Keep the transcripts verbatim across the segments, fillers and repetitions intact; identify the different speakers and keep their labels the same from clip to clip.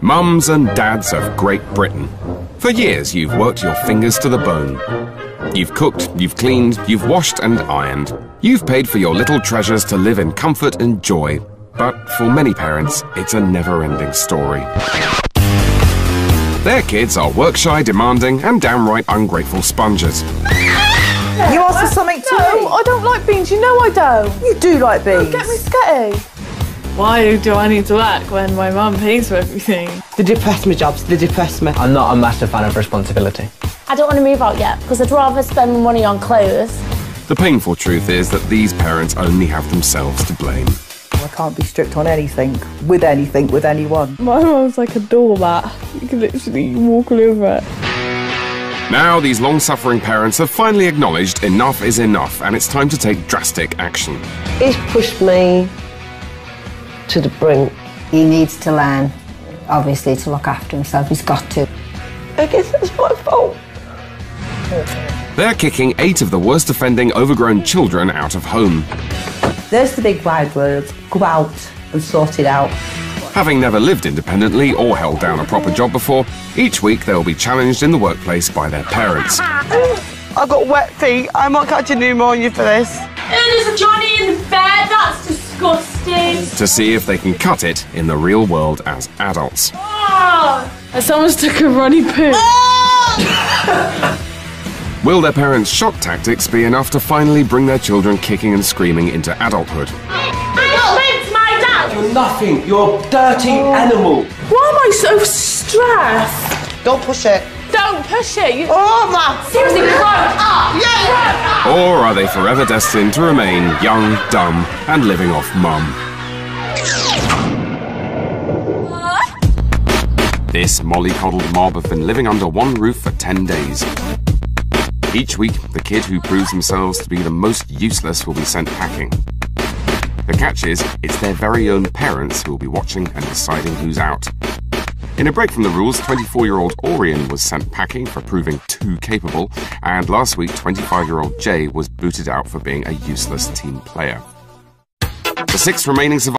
Speaker 1: Mums and dads of Great Britain. For years you've worked your fingers to the bone. You've cooked, you've cleaned, you've washed and ironed. You've paid for your little treasures to live in comfort and joy. But for many parents, it's a never-ending story. Their kids are work-shy, demanding and downright ungrateful sponges.
Speaker 2: You asked for something to
Speaker 3: No,
Speaker 2: eat?
Speaker 3: I don't like beans. You know I don't.
Speaker 2: You do like beans.
Speaker 3: Don't get me sketty.
Speaker 4: Why do I need to work when my mum pays for everything?
Speaker 2: They depress me, Jobs. They depress me.
Speaker 5: I'm not a massive fan of responsibility.
Speaker 6: I don't want to move out yet because I'd rather spend my money on clothes.
Speaker 1: The painful truth is that these parents only have themselves to blame.
Speaker 2: I can't be strict on anything, with anything, with anyone.
Speaker 4: My mum's like a doormat. You can literally walk all over it.
Speaker 1: Now these long-suffering parents have finally acknowledged enough is enough and it's time to take drastic action.
Speaker 7: He's pushed me to the brink.
Speaker 8: He needs to learn, obviously, to look after himself. He's got to.
Speaker 7: I guess it's my fault.
Speaker 1: They're kicking eight of the worst offending overgrown children out of home.
Speaker 2: There's the big wide words. Go out and sort it out.
Speaker 1: Having never lived independently or held down a proper job before, each week they'll be challenged in the workplace by their parents.
Speaker 2: I've got wet feet. I might catch a pneumonia for this.
Speaker 6: There's a Johnny in the bed. That's disgusting.
Speaker 1: To see if they can cut it in the real world as adults.
Speaker 6: Oh.
Speaker 4: Someone's took a runny poo.
Speaker 1: Will their parents' shock tactics be enough to finally bring their children kicking and screaming into adulthood?
Speaker 6: I licked my dad.
Speaker 5: You're nothing. You're a dirty animal.
Speaker 3: Why am I so stressed?
Speaker 2: Don't push it.
Speaker 3: Don't push it. You...
Speaker 2: Oh, man.
Speaker 6: Seriously, grow up.
Speaker 2: Yeah.
Speaker 1: Or are they forever destined to remain young, dumb, and living off mum? This mollycoddled mob have been living under one roof for ten days. Each week, the kid who proves themselves to be the most useless will be sent packing. The catch is, it's their very own parents who will be watching and deciding who's out. In a break from the rules, twenty-four-year-old Orion was sent packing for proving too capable, and last week, twenty-five-year-old Jay was booted out for being a useless team player. The six remaining survivors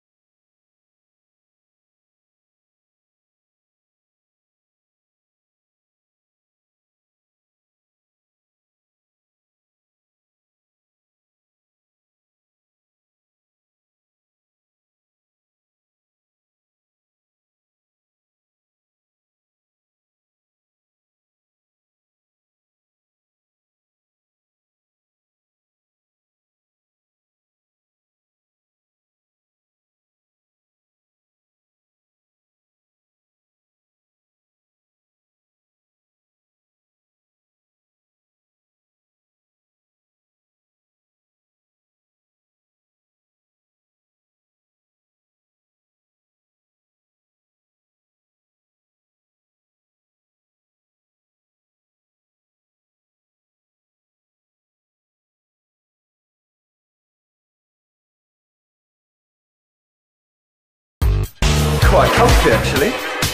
Speaker 5: Quite comfy, actually.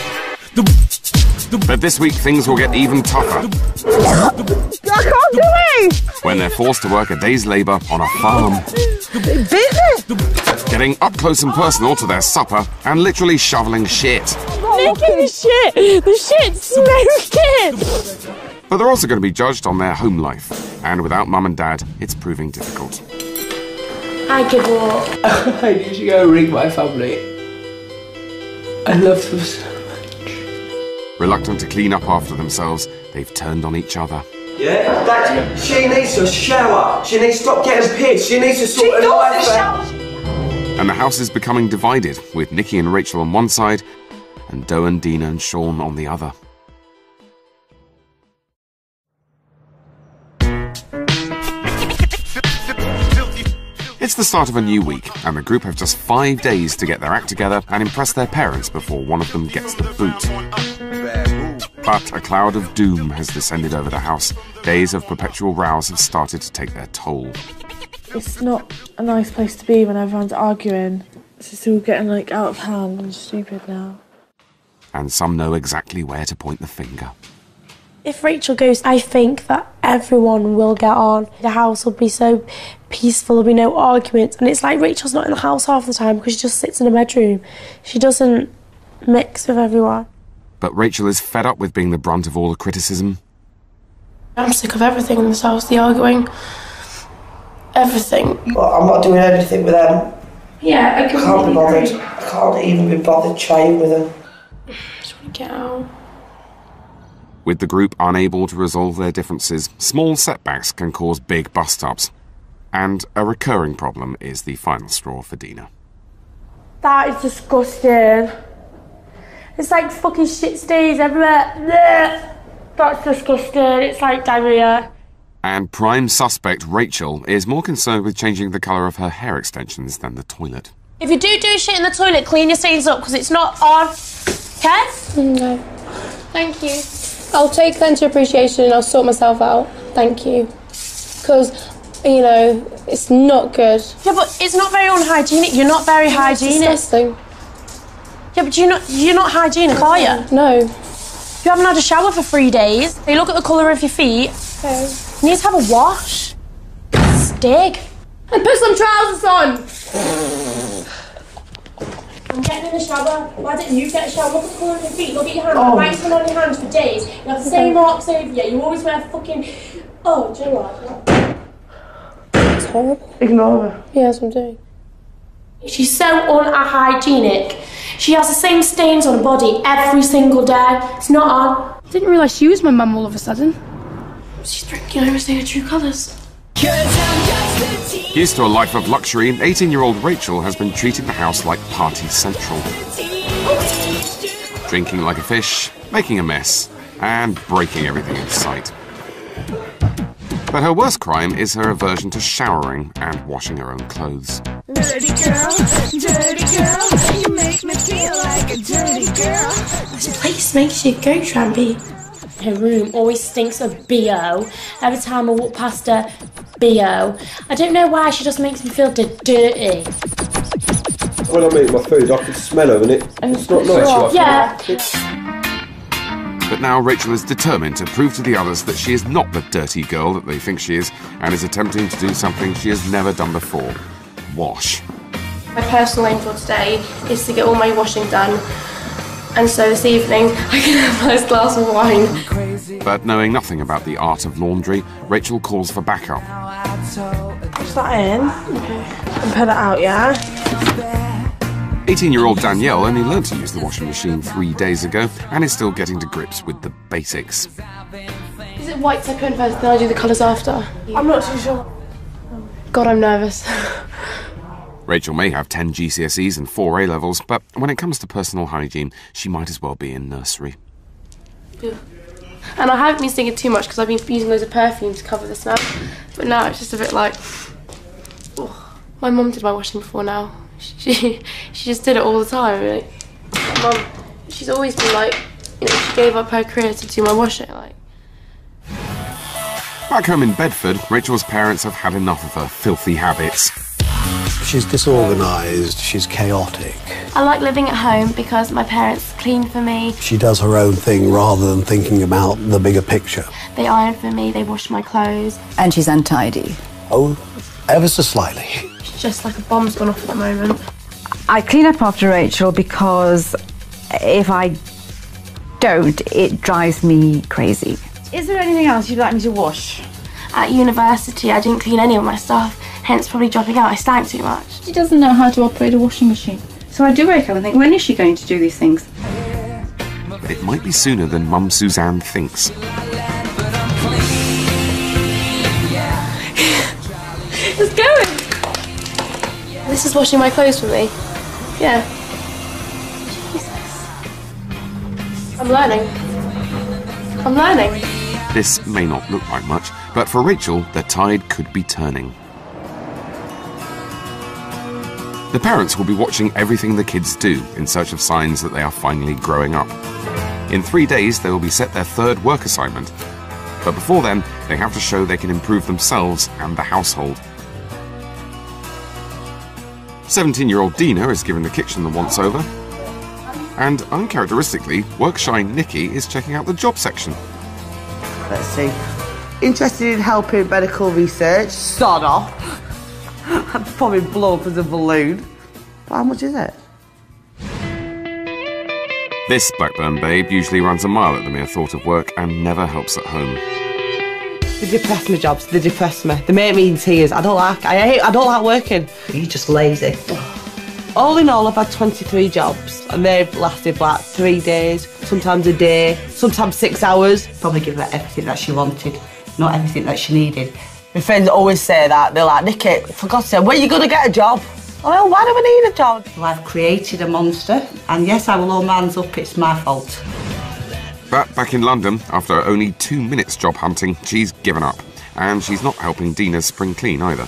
Speaker 1: But this week things will get even tougher.
Speaker 2: I can't do it.
Speaker 1: When they're forced to work a day's labour on a farm.
Speaker 2: It bit me.
Speaker 1: Getting up close and personal to their supper and literally shoveling shit.
Speaker 4: Making the shit. The shit's smoking.
Speaker 1: But they're also going to be judged on their home life. And without mum and dad, it's proving difficult.
Speaker 6: I give up.
Speaker 5: I need to go ring my family. I love them so much.
Speaker 1: Reluctant to clean up after themselves, they've turned on each other.
Speaker 5: Yeah? That, she needs to shower. She needs to stop getting pissed. She needs to sort her life out.
Speaker 1: And the house is becoming divided, with Nikki and Rachel on one side, and Doan, Dina and Sean on the other. It's the start of a new week, and the group have just five days to get their act together and impress their parents before one of them gets the boot. But a cloud of doom has descended over the house. Days of perpetual rows have started to take their toll.
Speaker 3: It's not a nice place to be when everyone's arguing. It's just all getting like out of hand and stupid now.
Speaker 1: And some know exactly where to point the finger.
Speaker 6: If Rachel goes, I think that everyone will get on. The house will be so peaceful, there'll be no arguments. And it's like Rachel's not in the house half the time because she just sits in a bedroom. She doesn't mix with everyone.
Speaker 1: But Rachel is fed up with being the brunt of all the criticism.
Speaker 6: I'm sick of everything in this house, the arguing, everything.
Speaker 2: Well, I'm not doing anything with them.
Speaker 6: Yeah, I,
Speaker 2: I can't be bothered. I can't even be bothered trying with them.
Speaker 6: I just want to get out.
Speaker 1: With the group unable to resolve their differences, small setbacks can cause big bust-ups. And a recurring problem is the final straw for Dina.
Speaker 6: That is disgusting. It's like fucking shit stains everywhere. Blech. That's disgusting. It's like diarrhea.
Speaker 1: And prime suspect Rachel is more concerned with changing the colour of her hair extensions than the toilet.
Speaker 6: If you do do shit in the toilet, clean your stains up because it's not on. Okay?
Speaker 9: No. Thank you. I'll take that into appreciation and I'll sort myself out. Thank you. Because, you know, it's not good.
Speaker 6: Yeah, but it's not very unhygienic. You're not very
Speaker 9: It's
Speaker 6: hygienic.
Speaker 9: disgusting.
Speaker 6: Yeah, but you're not, you're not hygienic, are you?
Speaker 9: No.
Speaker 6: You haven't had a shower for three days. You look at the colour of your feet.
Speaker 9: Okay.
Speaker 6: You need to have a wash. Stig.
Speaker 9: And put some trousers on!
Speaker 6: I'm getting in the shower. Why don't you get a shower? Look at the colour of your feet. Look at your hands.
Speaker 2: Oh.
Speaker 6: You've been writing on your hands for days. You have the same marks over you. You always wear fucking... Oh, do you know what?
Speaker 9: It's horrible.
Speaker 2: Ignore her.
Speaker 9: Yeah, that's what I'm doing.
Speaker 6: She's so unhygienic. She has the same stains on her body every single day. It's not on.
Speaker 9: I didn't realise she was my mum all of a sudden.
Speaker 6: She's drinking everything her true colours.
Speaker 1: Used to a life of luxury, eighteen-year-old Rachel has been treating the house like party central. Drinking like a fish, making a mess, and breaking everything in sight. But her worst crime is her aversion to showering and washing her own clothes.
Speaker 10: Dirty girl, dirty girl, you make me feel like a dirty girl.
Speaker 6: This place makes you go trampy. Her room always stinks of B O. Every time I walk past her, B O. I don't know why, she just makes me feel d dirty.
Speaker 5: When I make my food, I can smell her, and it, it's not nice.
Speaker 6: Yeah.
Speaker 1: But now Rachel is determined to prove to the others that she is not the dirty girl that they think she is, and is attempting to do something she has never done before. Wash.
Speaker 9: My personal aim for today is to get all my washing done. And so this evening, I can have a nice glass of wine.
Speaker 1: But knowing nothing about the art of laundry, Rachel calls for backup.
Speaker 3: Push that in. Okay. And put it out, yeah?
Speaker 1: eighteen-year-old Danielle only learned to use the washing machine three days ago and is still getting to grips with the basics.
Speaker 9: Is it whites I put in first, then I do the colours after?
Speaker 3: I'm not too sure.
Speaker 9: God, I'm nervous.
Speaker 1: Rachel may have ten G C S Es and four A levels, but when it comes to personal hygiene, she might as well be in nursery.
Speaker 9: And I haven't been singing too much because I've been using loads of perfume to cover the smell. But now it's just a bit like... Oh. My mum did my washing before now. She, she just did it all the time, really. Mum, she's always been like, you know, she gave up her career to do my washing, like.
Speaker 1: Back home in Bedford, Rachel's parents have had enough of her filthy habits.
Speaker 11: She's disorganised, she's chaotic.
Speaker 9: I like living at home because my parents clean for me.
Speaker 11: She does her own thing rather than thinking about the bigger picture.
Speaker 9: They iron for me, they wash my clothes.
Speaker 8: And she's untidy.
Speaker 11: Oh, ever so slightly.
Speaker 9: It's just like a bomb's gone off at the moment.
Speaker 8: I clean up after Rachel because if I don't, it drives me crazy. Is there anything else you'd like me to wash?
Speaker 9: At university, I didn't clean any of my stuff, hence probably dropping out. I stank too much.
Speaker 12: She doesn't know how to operate a washing machine. So I do wake up and think, when is she going to do these things?
Speaker 1: But it might be sooner than Mum Suzanne thinks.
Speaker 9: It's going! This is washing my clothes for me. Yeah. Jesus. I'm learning. I'm learning.
Speaker 1: This may not look like much, but for Rachel, the tide could be turning. The parents will be watching everything the kids do in search of signs that they are finally growing up. In three days, they will be set their third work assignment. But before then, they have to show they can improve themselves and the household. seventeen-year-old Dina is given the kitchen the once-over. And uncharacteristically, work-shy Nikki is checking out the job section.
Speaker 2: Let's see. Interested in helping medical research? Sod off. I'd probably blow up as a balloon. But how much is it?
Speaker 1: This Blackburn babe usually runs a mile at the mere thought of work and never helps at home.
Speaker 2: They depress me, jobs. They depress me. They make me in tears. I don't like. I hate. I don't like working.
Speaker 7: You're just lazy.
Speaker 2: All in all, I've had twenty-three jobs, and they've lasted like three days, sometimes a day, sometimes six hours.
Speaker 7: Probably give her everything that she wanted, not everything that she needed.
Speaker 2: My friends always say that. They're like, Nikki, for God's sake, when are you going to get a job? Well, why do we need a job?
Speaker 7: Well, I've created a monster, and yes, I will hold my hands up, it's my fault.
Speaker 1: But back in London, after only two minutes job hunting, she's given up. And she's not helping Dina's spring clean either.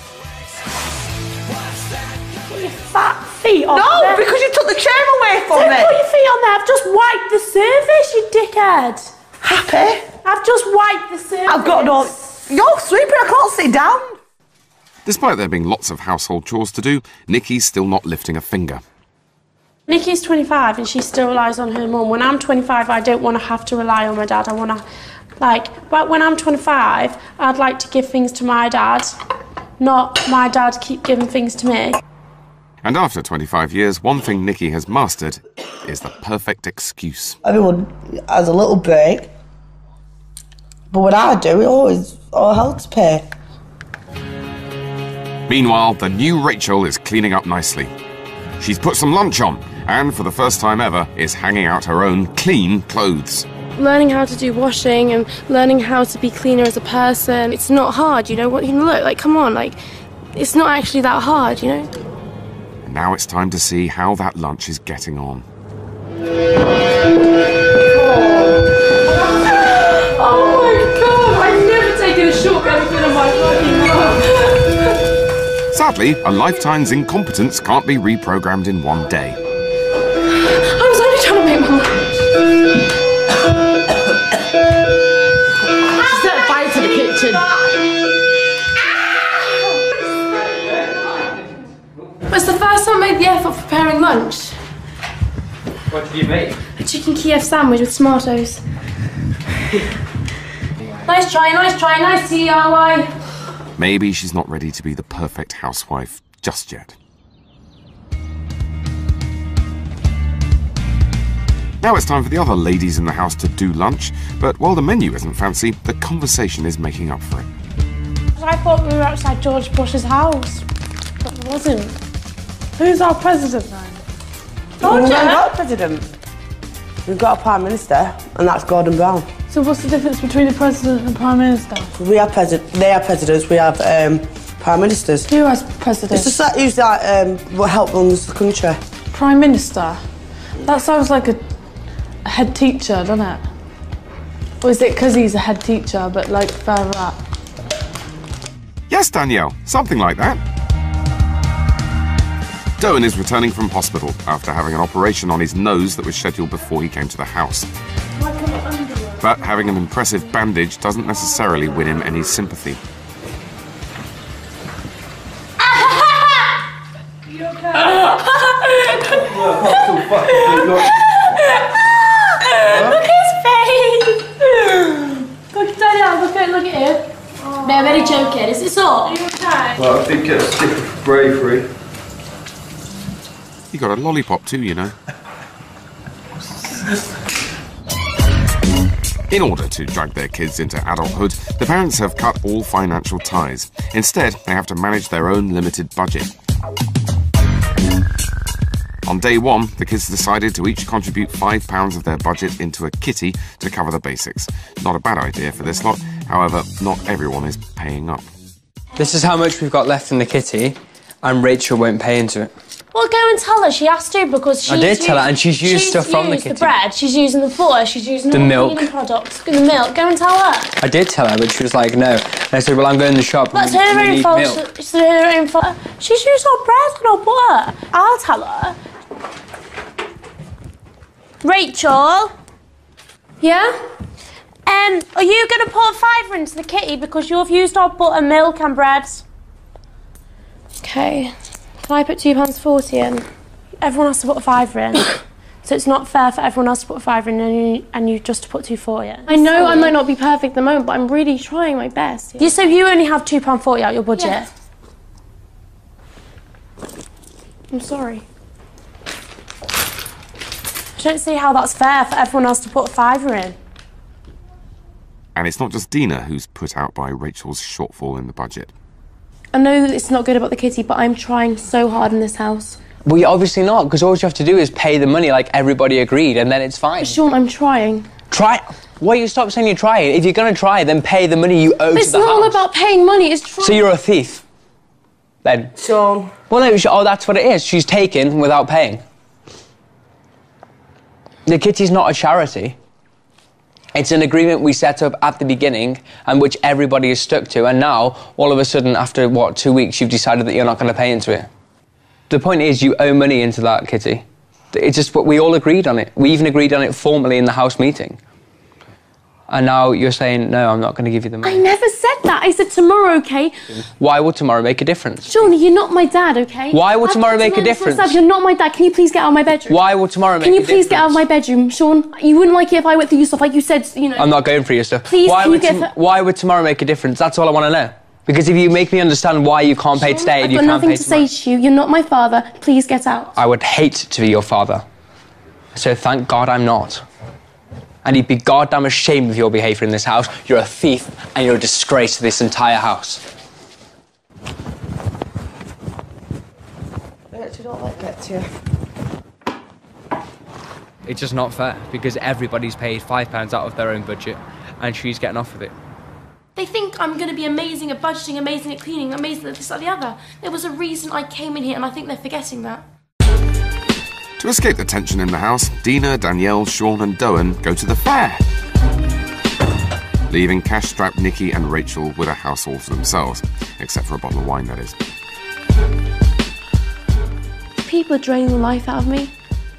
Speaker 6: Put your fat feet on
Speaker 2: No,
Speaker 6: there.
Speaker 2: because you took the chair away from
Speaker 6: Don't
Speaker 2: me.
Speaker 6: put your feet on there. I've just wiped the surface, you dickhead.
Speaker 2: Happy?
Speaker 6: I've just wiped the surface.
Speaker 2: I've got no... You're sweeping, I can't sit down.
Speaker 1: Despite there being lots of household chores to do, Nikki's still not lifting a finger.
Speaker 6: Nikki's twenty-five and she still relies on her mum. When I'm twenty-five, I don't want to have to rely on my dad. I want to, like, but when I'm twenty-five, I'd like to give things to my dad, not my dad keep giving things to me.
Speaker 1: And after twenty-five years, one thing Nikki has mastered is the perfect excuse.
Speaker 2: Everyone has a little break, but when I do, it always all hell to pay.
Speaker 1: Meanwhile, the new Rachel is cleaning up nicely. She's put some lunch on, and for the first time ever, is hanging out her own clean clothes.
Speaker 9: Learning how to do washing and learning how to be cleaner as a person, it's not hard, you know, what you look, like, come on, like, it's not actually that hard, you know?
Speaker 1: And now it's time to see how that lunch is getting on.
Speaker 9: Oh my god, I've never taken a shortcut in my fucking life.
Speaker 1: Sadly, a lifetime's incompetence can't be reprogrammed in one day.
Speaker 9: I was only trying to make my lunch.
Speaker 2: She set fire to the kitchen.
Speaker 9: It's the first time I made the effort preparing lunch.
Speaker 5: What did you make?
Speaker 9: A chicken Kiev sandwich with tomatoes. Nice try, nice try, nice D I Y.
Speaker 1: Maybe she's not ready to be the perfect housewife just yet. Now it's time for the other ladies in the house to do lunch, but while the menu isn't fancy, the conversation is making up for it.
Speaker 6: I thought we were outside George Bush's house, but it wasn't.
Speaker 3: Who's our president then?
Speaker 6: Told
Speaker 2: We've
Speaker 6: ya.
Speaker 2: got a president. We've got a prime minister, and that's Gordon Brown.
Speaker 3: So what's the difference between a president and a prime minister?
Speaker 2: We have president. They have presidents. We have um, prime ministers.
Speaker 3: Who has president?
Speaker 2: It's just that who's that um, what help runs the country.
Speaker 3: Prime minister. That sounds like a, a head teacher, doesn't it? Or is it because he's a head teacher, but like further up?
Speaker 1: Yes, Danielle, something like that. Doan is returning from hospital after having an operation on his nose that was scheduled before he came to the house. But having an impressive bandage doesn't necessarily win him any sympathy.
Speaker 10: You okay?
Speaker 6: Look at his face! Look at Danielle, look at, look at him. Oh. They're very joking. Is it sore? Are you okay?
Speaker 5: Well, I did get a stick of bravery.
Speaker 1: You got a lollipop too, you know. In order to drag their kids into adulthood, the parents have cut all financial ties. Instead, they have to manage their own limited budget. On day one, the kids decided to each contribute five pounds of their budget into a kitty to cover the basics. Not a bad idea for this lot, however, not everyone is paying up.
Speaker 13: This is how much we've got left in the kitty, and Rachel won't pay into it.
Speaker 6: Well, go and tell her. She has to because she's
Speaker 13: I did tell her, and she's used
Speaker 6: she's
Speaker 13: stuff from the
Speaker 6: used
Speaker 13: kitty.
Speaker 6: the bread, she's using the butter, she's using
Speaker 13: The
Speaker 6: all
Speaker 13: milk.
Speaker 6: cleaning products, the milk. Go and tell her.
Speaker 13: I did tell her, but she was like, no. And I said, well, I'm going to the shop
Speaker 6: That's
Speaker 13: and
Speaker 6: her
Speaker 13: we
Speaker 6: own
Speaker 13: need
Speaker 6: fault.
Speaker 13: milk.
Speaker 6: It's her own fault. She's used our bread and our butter. I'll tell her. Rachel.
Speaker 9: Yeah?
Speaker 6: Um, are you going to put a fiver into the kitty because you've used our butter, milk and bread?
Speaker 9: Okay. Can I put two pounds forty in?
Speaker 6: Everyone has to put a fiver in. So it's not fair for everyone else to put a fiver in and you, and you just to put two forty in.
Speaker 9: I know I might not be perfect at the moment, but I'm really trying my best. Yeah.
Speaker 6: You, so you only have two pounds forty out your budget?
Speaker 9: Yeah. I'm sorry.
Speaker 6: I don't see how that's fair for everyone else to put a fiver in.
Speaker 1: And it's not just Dina who's put out by Rachel's shortfall in the budget.
Speaker 9: I know it's not good about the kitty, but I'm trying so hard in this house.
Speaker 13: Well, you're obviously not, because all you have to do is pay the money like everybody agreed, and then it's fine.
Speaker 9: But Sean, I'm trying.
Speaker 13: Try? Why you stop saying you're trying? If you're going to try, then pay the money you owe
Speaker 9: But
Speaker 13: to the
Speaker 9: it's not all
Speaker 13: house.
Speaker 9: about paying money, it's trying.
Speaker 13: So you're a thief? Then?
Speaker 2: Sean.
Speaker 13: Well, no, she, oh, that's what it is. She's taken without paying. The kitty's not a charity. It's an agreement we set up at the beginning and which everybody is stuck to, and now, all of a sudden, after, what, two weeks, you've decided that you're not going to pay into it. The point is, you owe money into that kitty. It's just what we all agreed on it. We even agreed on it formally in the house meeting. And now you're saying, no, I'm not going to give you the money.
Speaker 9: I never said that. I said tomorrow, okay?
Speaker 13: Why will tomorrow make a difference?
Speaker 9: Sean, you're not my dad, okay?
Speaker 13: Why will
Speaker 9: I've
Speaker 13: tomorrow
Speaker 9: got to
Speaker 13: make a
Speaker 9: learn this
Speaker 13: difference?
Speaker 9: myself. You're not my dad. Can you please get out of my bedroom?
Speaker 13: Why will tomorrow make
Speaker 9: Can
Speaker 13: a
Speaker 9: you
Speaker 13: difference?
Speaker 9: please get out of my bedroom, Sean? You wouldn't like it if I went through your stuff, like you said, you know.
Speaker 13: I'm not going for your stuff.
Speaker 9: Please,
Speaker 13: why
Speaker 9: can
Speaker 13: would
Speaker 9: you get...
Speaker 13: tom- why would tomorrow make a difference? That's all I want to know. Because if you make me understand why you can't pay today and
Speaker 9: I've
Speaker 13: you
Speaker 9: got
Speaker 13: can't
Speaker 9: nothing
Speaker 13: pay
Speaker 9: to
Speaker 13: tomorrow...
Speaker 9: say to you. You're not my father. Please get out.
Speaker 13: I would hate to be your father. So thank God I'm not. And you'd be goddamn ashamed of your behaviour in this house. You're a thief and you're a disgrace to this entire house.
Speaker 2: Rachel, don't let it get to you.
Speaker 14: It's just not fair, because everybody's paid five pounds out of their own budget and she's getting off with it.
Speaker 9: They think I'm going to be amazing at budgeting, amazing at cleaning, amazing at this, that, the other. There was a reason I came in here, and I think they're forgetting that.
Speaker 1: To escape the tension in the house, Dina, Danielle, Sean and Doan go to the fair, leaving cash-strapped Nikki and Rachel with a house all to themselves, except for a bottle of wine, that is.
Speaker 9: People are draining the life out of me.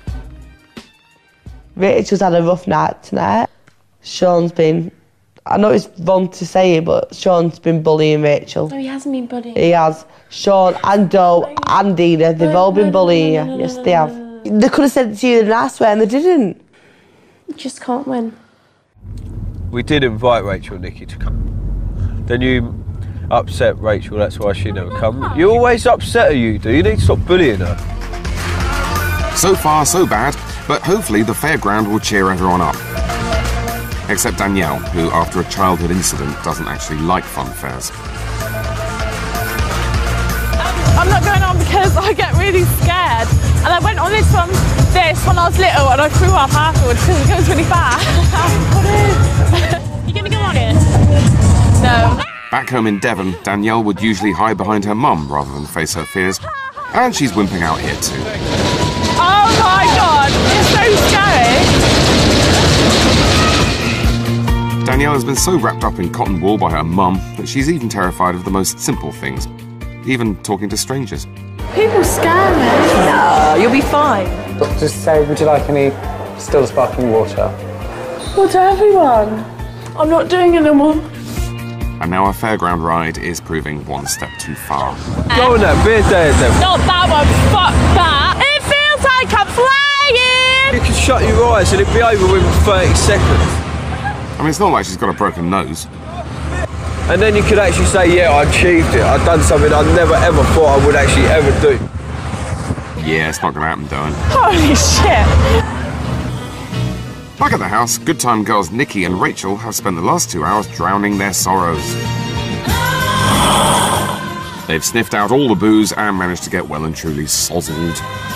Speaker 2: Rachel's had a rough night tonight. Sean's been... I know it's wrong to say it, but Sean's been bullying Rachel.
Speaker 9: No, he hasn't been bullying.
Speaker 2: He has. Sean and Doe and Dina, they've all been bullying you. Yes, they have. They could have said it to you in a nice way and they didn't.
Speaker 9: You just can't win.
Speaker 15: We did invite Rachel and Nikki to come. Then you upset Rachel, that's why she never come. You always upset her, you do. You need to stop bullying her.
Speaker 1: So far, so bad, but hopefully the fairground will cheer everyone up. Except Danielle, who, after a childhood incident, doesn't actually like fun fairs.
Speaker 4: I'm not going on because I get really scared. And I went on this one, this, when I was little, and I threw up afterwards because it goes really fast. You gonna go on it? No.
Speaker 1: Back home in Devon, Danielle would usually hide behind her mum rather than face her fears. And she's wimping out here too.
Speaker 4: Oh my God, it's so scary.
Speaker 1: Danielle has been so wrapped up in cotton wool by her mum that she's even terrified of the most simple things, even talking to strangers.
Speaker 4: People scare me.
Speaker 2: No, you'll be fine.
Speaker 13: Just say, would you like any still sparkling water?
Speaker 4: Well, to everyone. I'm not doing it anymore.
Speaker 1: And now our fairground ride is proving one step too far.
Speaker 15: Go on that, beer day then.
Speaker 4: Not that one, fuck that. It feels like I'm flying.
Speaker 15: You can shut your eyes and it'll be over within thirty seconds.
Speaker 1: I mean, it's not like she's got a broken nose.
Speaker 15: And then you could actually say, yeah, I achieved it. I've done something I never ever thought I would actually ever do.
Speaker 1: Yeah, it's not going to happen, Doan.
Speaker 4: Holy shit.
Speaker 1: Back at the house, good time girls Nikki and Rachel have spent the last two hours drowning their sorrows. They've sniffed out all the booze and managed to get well and truly sozzled.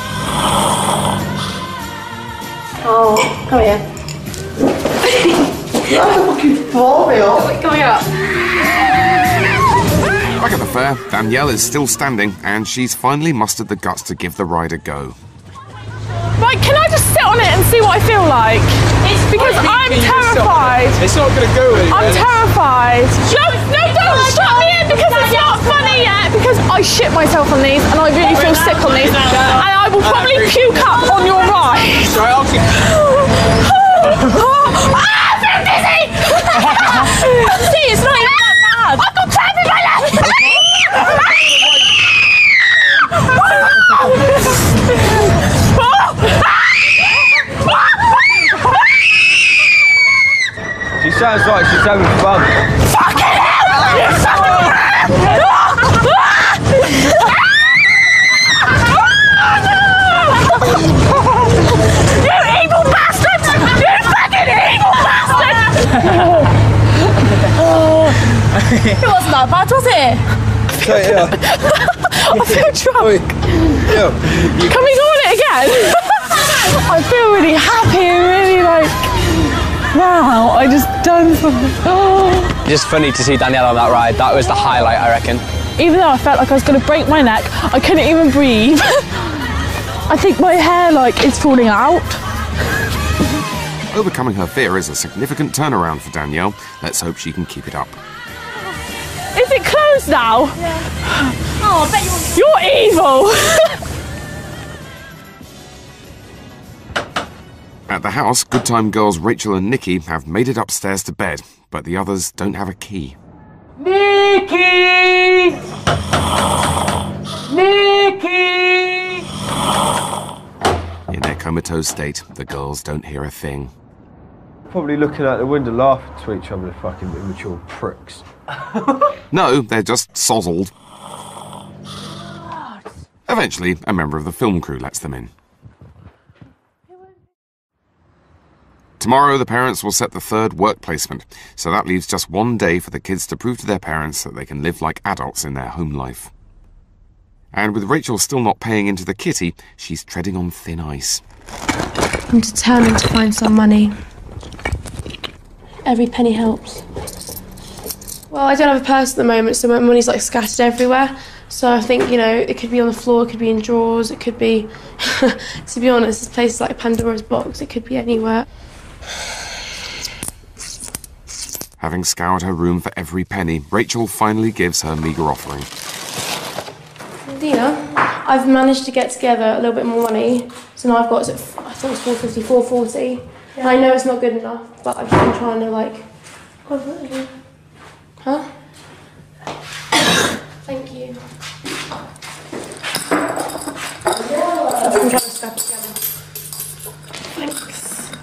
Speaker 9: Oh, come here.
Speaker 2: You're fucking blow me up.
Speaker 9: Come here.
Speaker 1: Back at the fair, Danielle is still standing and she's finally mustered the guts to give the ride a go.
Speaker 4: Right, can I just sit on it and see what I feel like? It's because I'm terrified.
Speaker 15: It's not going to go anywhere.
Speaker 4: I'm terrified. No, no, don't shut me in because it's not funny yet. Because I shit myself on these and I really feel sick on these. And I will probably puke up on your ride.
Speaker 15: Sorry, I'll keep...
Speaker 4: Ah, I feel dizzy! See, it's not even that bad. I've got cramp in my leg!
Speaker 15: She sounds like she's having fun.
Speaker 4: Fucking hell! You son of a... You evil
Speaker 3: It wasn't that bad, was it?
Speaker 15: So, yeah.
Speaker 3: I feel drunk.
Speaker 15: Yeah.
Speaker 3: Can we go on it again? I feel really happy, really like, wow, I just done something. Oh.
Speaker 13: Just funny to see Danielle on that ride. That was the highlight, I reckon.
Speaker 3: Even though I felt like I was going to break my neck, I couldn't even breathe. I think my hair, like, is falling out.
Speaker 1: Overcoming her fear is a significant turnaround for Danielle. Let's hope she can keep it up.
Speaker 3: Is it closed now?
Speaker 4: Yeah. Oh, I bet
Speaker 3: you're... You're evil!
Speaker 1: At the house, good time girls Rachel and Nikki have made it upstairs to bed, but the others don't have a key.
Speaker 10: Nikki! Nikki!
Speaker 1: In their comatose state, the girls don't hear a thing.
Speaker 15: Probably looking out the window laughing to each other, the fucking immature pricks.
Speaker 1: No, they're just sozzled. Eventually, a member of the film crew lets them in. Tomorrow, the parents will set the third work placement, so that leaves just one day for the kids to prove to their parents that they can live like adults in their home life. And with Rachel still not paying into the kitty, she's treading on thin ice.
Speaker 9: I'm determined to find some money. Every penny helps. Well, I don't have a purse at the moment, so my money's like scattered everywhere. So I think, you know, it could be on the floor, it could be in drawers, it could be, to be honest, this place is like Pandora's box, it could be anywhere.
Speaker 1: Having scoured her room for every penny, Rachel finally gives her meagre offering.
Speaker 9: Dina, I've managed to get together a little bit more money, so now I've got, I thought it was four fifty, four forty. And I know it's not good enough, but I've been trying to like, huh? Thank you. I've been trying to scrap it together. Thanks.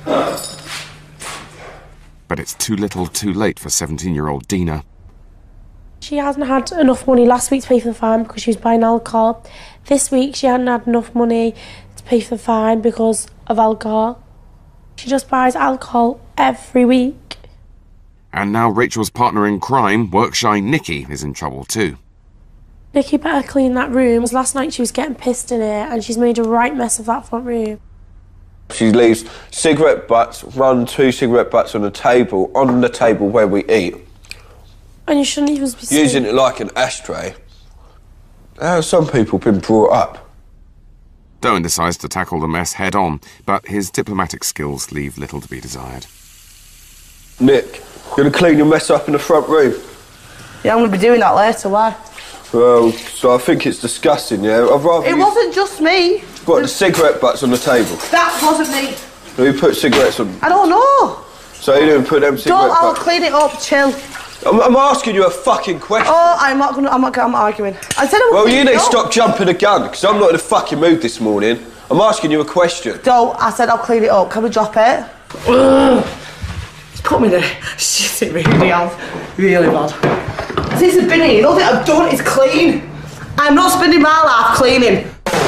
Speaker 1: But it's too little too late for seventeen-year-old Dina.
Speaker 6: She hasn't had enough money last week to pay for the fine because she was buying alcohol. This week she hadn't had enough money to pay for the fine because of alcohol. She just buys alcohol every week.
Speaker 1: And now Rachel's partner in crime, work-shy Nikki, is in trouble too.
Speaker 6: Nikki better clean that room. Last night she was getting pissed in here and she's made a right mess of that front room.
Speaker 15: She leaves cigarette butts, run two cigarette butts on the table, on the table where we eat.
Speaker 6: And you shouldn't even be
Speaker 15: using it like an ashtray. How have some people been brought up?
Speaker 1: Doan decides to tackle the mess head-on, but his diplomatic skills leave little to be desired.
Speaker 15: Nick, you're going to clean your mess up in the front room?
Speaker 2: Yeah, I'm going to be doing that later, why?
Speaker 15: Well, so I think it's disgusting, yeah? I'd rather
Speaker 2: It
Speaker 15: you...
Speaker 2: wasn't just me.
Speaker 15: What, the cigarette butts on the table?
Speaker 2: That wasn't me.
Speaker 15: Who put cigarettes on?
Speaker 2: I don't know.
Speaker 15: So you didn't put them cigarette
Speaker 2: Don't, I'll
Speaker 15: butts?
Speaker 2: clean it up, chill.
Speaker 15: I'm, I'm asking you a fucking question.
Speaker 2: Oh, I'm not gonna, I'm not gonna, I'm arguing. I said I
Speaker 15: Well, you need to
Speaker 2: up.
Speaker 15: stop jumping the gun, because I'm not in a fucking mood this morning. I'm asking you a question.
Speaker 2: Don't, I said I'll clean it up. Can we drop it? Ugh. It's put me there. Shit, it really has. Really bad. This has been here. Nothing I've done is clean. I'm not spending my life cleaning.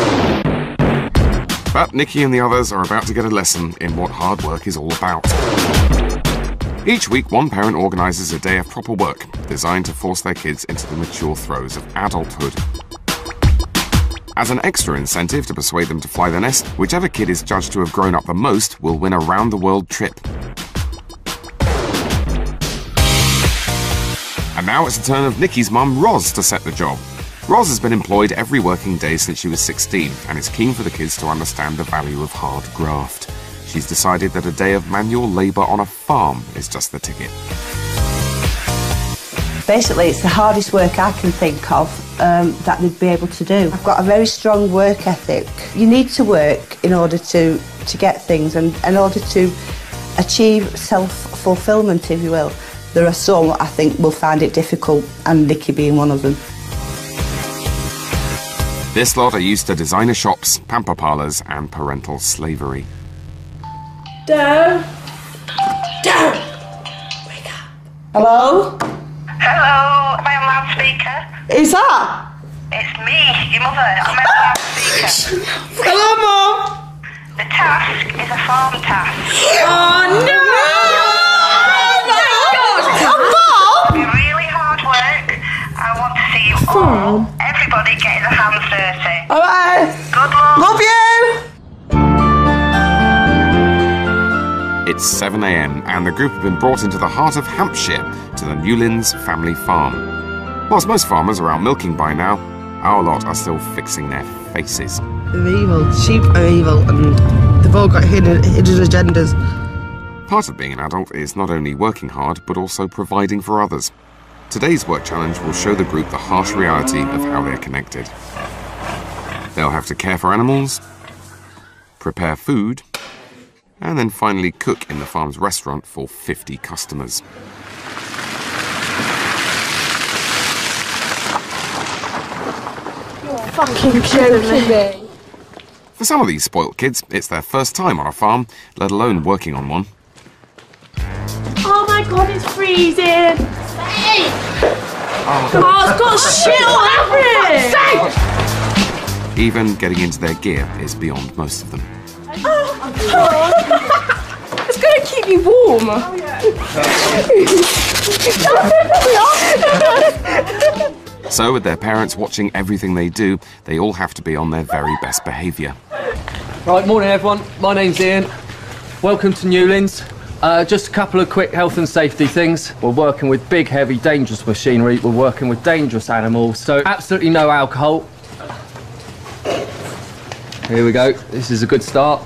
Speaker 1: But Nikki and the others are about to get a lesson in what hard work is all about. Each week, one parent organises a day of proper work, designed to force their kids into the mature throes of adulthood. As an extra incentive to persuade them to fly the nest, whichever kid is judged to have grown up the most will win a round-the-world trip. And now it's the turn of Nikki's mum, Roz, to set the job. Roz has been employed every working day since she was sixteen and is keen for the kids to understand the value of hard graft. She's decided that a day of manual labour on a farm is just the ticket.
Speaker 2: Basically, it's the hardest work I can think of um, that they'd be able to do. I've got a very strong work ethic. You need to work in order to, to get things and in order to achieve self-fulfilment, if you will. There are some I think will find it difficult, and Nikki being one of them.
Speaker 1: This lot are used to designer shops, pamper parlours and parental slavery.
Speaker 6: Dad? Dad! Wake up.
Speaker 2: Hello?
Speaker 16: Hello, am I on loudspeaker?
Speaker 2: Who's that?
Speaker 16: It's me, your mother. I'm on loudspeaker.
Speaker 2: Hello, Mum.
Speaker 16: The task is a farm task.
Speaker 2: Oh, no! Oh, my God!
Speaker 16: It'll be really hard.
Speaker 1: It's seven a m and the group have been brought into the heart of Hampshire to the Newlands family farm. Whilst most farmers are out milking by now, our lot are still fixing their faces.
Speaker 17: They're evil. Sheep are evil and they've all got hidden, hidden agendas.
Speaker 1: Part of being an adult is not only working hard, but also providing for others. Today's work challenge will show the group the harsh reality of how they're connected. They'll have to care for animals, prepare food, and then finally cook in the farm's restaurant for fifty customers.
Speaker 4: You're fucking joking me.
Speaker 1: For some of these spoilt kids, it's their first time on a farm, let alone working on one.
Speaker 6: Oh my god, it's freezing! Hey! Oh, oh it's got shit all over it!
Speaker 1: Even getting into their gear is beyond most of them.
Speaker 4: Oh. It's going to keep you warm. Oh,
Speaker 1: yeah. So, with their parents watching everything they do, they all have to be on their very best behaviour.
Speaker 18: Right, morning everyone. My name's Ian. Welcome to Newlands. Uh, just a couple of quick health and safety things. We're working with big, heavy, dangerous machinery. We're working with dangerous animals. So, absolutely no alcohol. Here we go. This is a good start.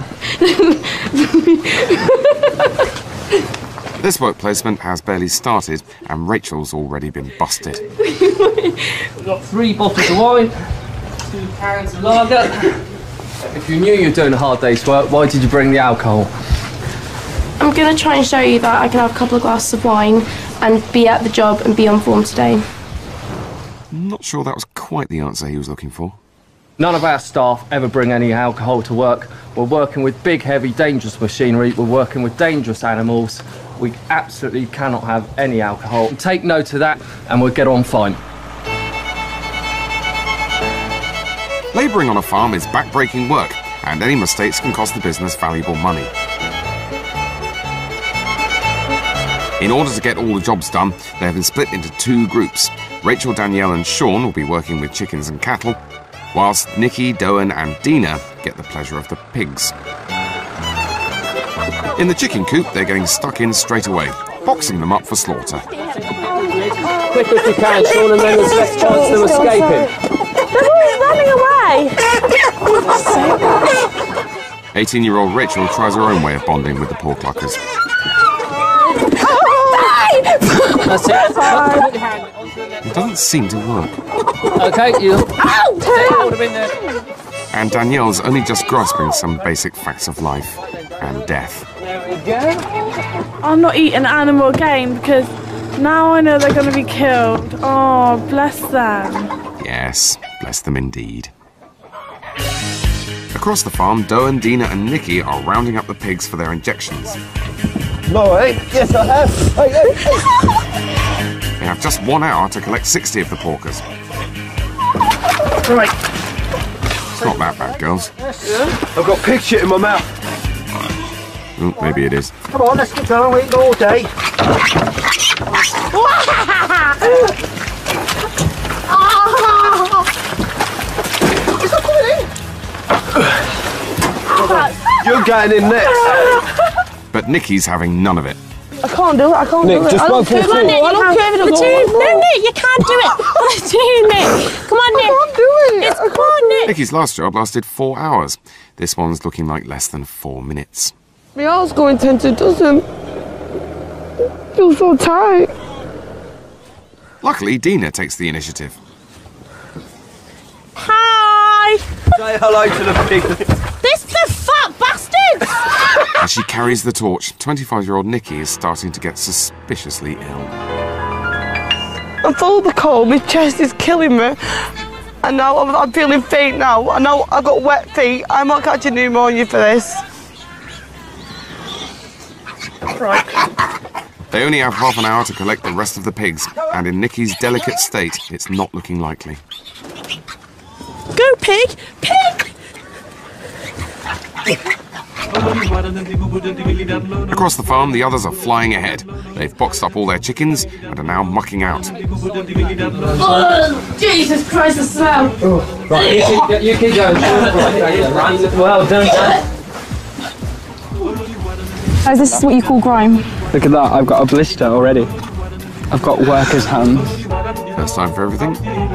Speaker 1: This work placement has barely started and Rachel's already been busted.
Speaker 18: We've got three bottles of wine, two cans of lager. If you knew you were doing a hard day's work, why did you bring the alcohol?
Speaker 9: I'm going to try and show you that I can have a couple of glasses of wine and be at the job and be on form today.
Speaker 1: Not sure that was quite the answer he was looking for.
Speaker 18: None of our staff ever bring any alcohol to work. We're working with big, heavy, dangerous machinery. We're working with dangerous animals. We absolutely cannot have any alcohol. Take note of that and we'll get on fine.
Speaker 1: Labouring on a farm is back-breaking work and any mistakes can cost the business valuable money. In order to get all the jobs done, they have been split into two groups. Rachel, Danielle and Sean will be working with chickens and cattle, whilst Nikki, Doan and Dina get the pleasure of the pigs. In the chicken coop, they're getting stuck in straight away, boxing them up for slaughter.
Speaker 18: Quick as you can, Sean, and then there's less chance of escaping.
Speaker 4: They're all running away!
Speaker 1: eighteen-year-old Rachel tries her own way of bonding with the poor cluckers.
Speaker 18: That's it.
Speaker 1: It doesn't seem to work.
Speaker 18: Okay, you.
Speaker 4: Ow!
Speaker 18: Have been there.
Speaker 1: And Danielle's only just grasping some basic facts of life and death.
Speaker 18: There we go.
Speaker 3: I'm not eating animal again because now I know they're going to be killed. Oh, bless them.
Speaker 1: Yes, bless them indeed. Across the farm, Doan, Dina and Nikki are rounding up the pigs for their injections.
Speaker 15: No, eh? Yes, I have. Hey, hey, hey.
Speaker 1: They have just one hour to collect sixty of the porkers.
Speaker 15: Right.
Speaker 1: It's not that bad, girls.
Speaker 15: I've got pig shit in my mouth.
Speaker 1: Oh, maybe it is.
Speaker 15: Come on, let's get going. We eat all day. Is that coming in? You're getting in next.
Speaker 1: But Nikki's having none of it.
Speaker 17: I can't do it, I can't
Speaker 15: Nick,
Speaker 17: do it.
Speaker 15: just
Speaker 17: I
Speaker 15: one
Speaker 17: don't
Speaker 15: for
Speaker 17: care
Speaker 15: two.
Speaker 17: if I don't care if I don't
Speaker 6: No, Nick, you can't do it. Come on, Nick. Come on, Nick.
Speaker 17: I can't do it.
Speaker 6: It's, come on, Nick.
Speaker 1: Nikki's last job lasted four hours. This one's looking like less than four minutes.
Speaker 17: My heart's going ten to a dozen. I feel so tight.
Speaker 1: Luckily, Dina takes the initiative.
Speaker 6: Hi.
Speaker 15: Say hello to the pig.
Speaker 6: This the fat bastards.
Speaker 1: As she carries the torch, twenty-five-year-old Nikki is starting to get suspiciously ill.
Speaker 17: I'm full of the cold, my chest is killing me. And now I'm, I'm feeling faint now. I know I've got wet feet. I'm not catching pneumonia for this. Right.
Speaker 1: They only have half an hour to collect the rest of the pigs, and in Nikki's delicate state, it's not looking likely.
Speaker 6: Go, pig. Pig.
Speaker 1: Across the farm, the others are flying ahead. They've boxed up all their chickens and are now mucking out.
Speaker 6: Oh, Jesus Christ, the smell.
Speaker 18: Oh, right, you keep, you keep going. Well done.
Speaker 4: Guys, this is what you call grime.
Speaker 13: Look at that, I've got a blister already. I've got workers' hands.
Speaker 1: First time for everything.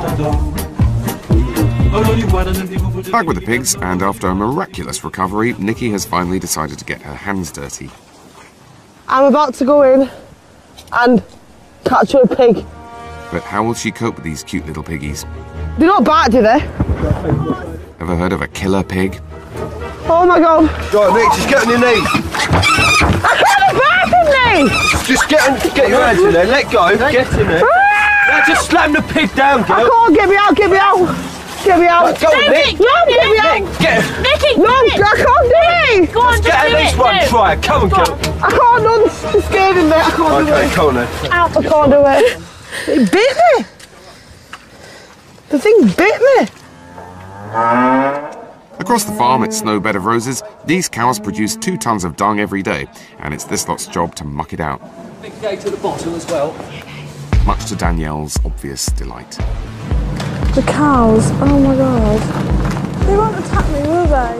Speaker 1: Back with the pigs, and after a miraculous recovery, Nikki has finally decided to get her hands dirty.
Speaker 17: I'm about to go in and catch a pig.
Speaker 1: But how will she cope with these cute little piggies?
Speaker 17: They don't bite, do they?
Speaker 1: Ever heard of a killer pig?
Speaker 17: Oh my god.
Speaker 15: Right, Nick, just get on your knees.
Speaker 17: I can't bite me!
Speaker 15: Just get, on, get your hands in there, let go, get in there. Now just slam the pig down, girl.
Speaker 17: I can't, get me out, get me out. Get me out.
Speaker 15: Right, go on, Nick.
Speaker 17: No, get me out.
Speaker 15: Nick, get it.
Speaker 4: Nicky,
Speaker 17: No, I can't do it.
Speaker 4: Go on,
Speaker 15: Just
Speaker 4: just
Speaker 15: get
Speaker 4: do
Speaker 15: at least
Speaker 4: it.
Speaker 15: one
Speaker 4: do.
Speaker 15: try. Come on, girl.
Speaker 17: I can't, no, I'm scared in there. I can't do
Speaker 15: Okay,
Speaker 17: it.
Speaker 15: come on then.
Speaker 17: I can't do it. It bit me. The thing bit me.
Speaker 1: Across the farm at Snow Bed of Roses, these cows produce two tons of dung every day, and it's this lot's job to muck it out.
Speaker 18: Big gate at the bottom as well.
Speaker 1: Much to Danielle's obvious delight.
Speaker 3: The cows, oh my god. They won't attack me, will they?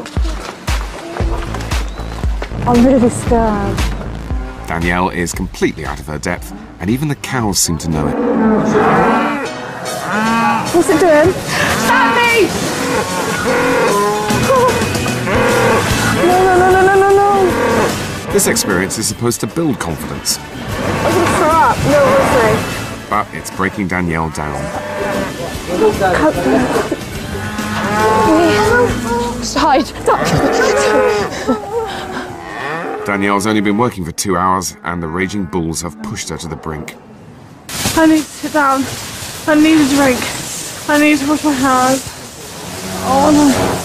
Speaker 3: I'm really scared.
Speaker 1: Danielle is completely out of her depth, and even the cows seem to know it.
Speaker 3: What's it doing? Stop me! No, no, no, no, no, no, no.
Speaker 1: This experience is supposed to build confidence,
Speaker 3: I'm gonna throw up. No, listen.
Speaker 1: but it's breaking Danielle down.
Speaker 4: Side.
Speaker 1: Danielle's only been working for two hours, and the raging bulls have pushed her to the brink.
Speaker 3: I need to sit down. I need a drink. I need to wash my hands. Oh no.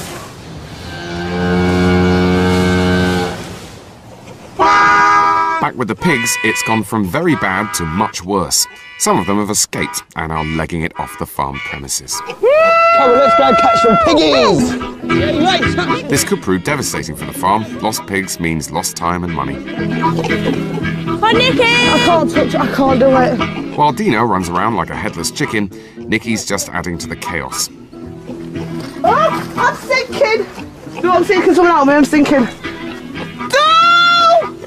Speaker 1: Back with the pigs, it's gone from very bad to much worse. Some of them have escaped and are legging it off the farm premises.
Speaker 15: Come on, let's go and catch some piggies!
Speaker 1: This could prove devastating for the farm. Lost pigs means lost time and money.
Speaker 4: Hi, Nicky!
Speaker 17: I can't touch it, I can't do it.
Speaker 1: While Dino runs around like a headless chicken, Nikki's just adding to the chaos.
Speaker 17: Oh, I'm sinking! No, I'm sinking, someone out of me, I'm sinking. No!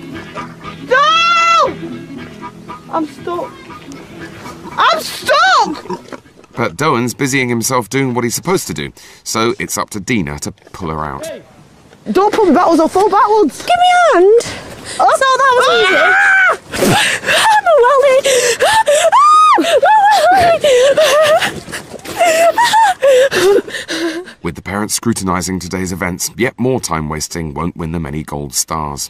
Speaker 17: No! I'm stuck. I'm stuck!
Speaker 1: But Doan's busying himself doing what he's supposed to do, so it's up to Dina to pull her out.
Speaker 17: Don't pull me backwards, I'll fall backwards.
Speaker 4: Give me a hand. Oh, so that was easy. I'm a welly.
Speaker 1: With the parents scrutinising today's events, yet more time wasting won't win them any gold stars.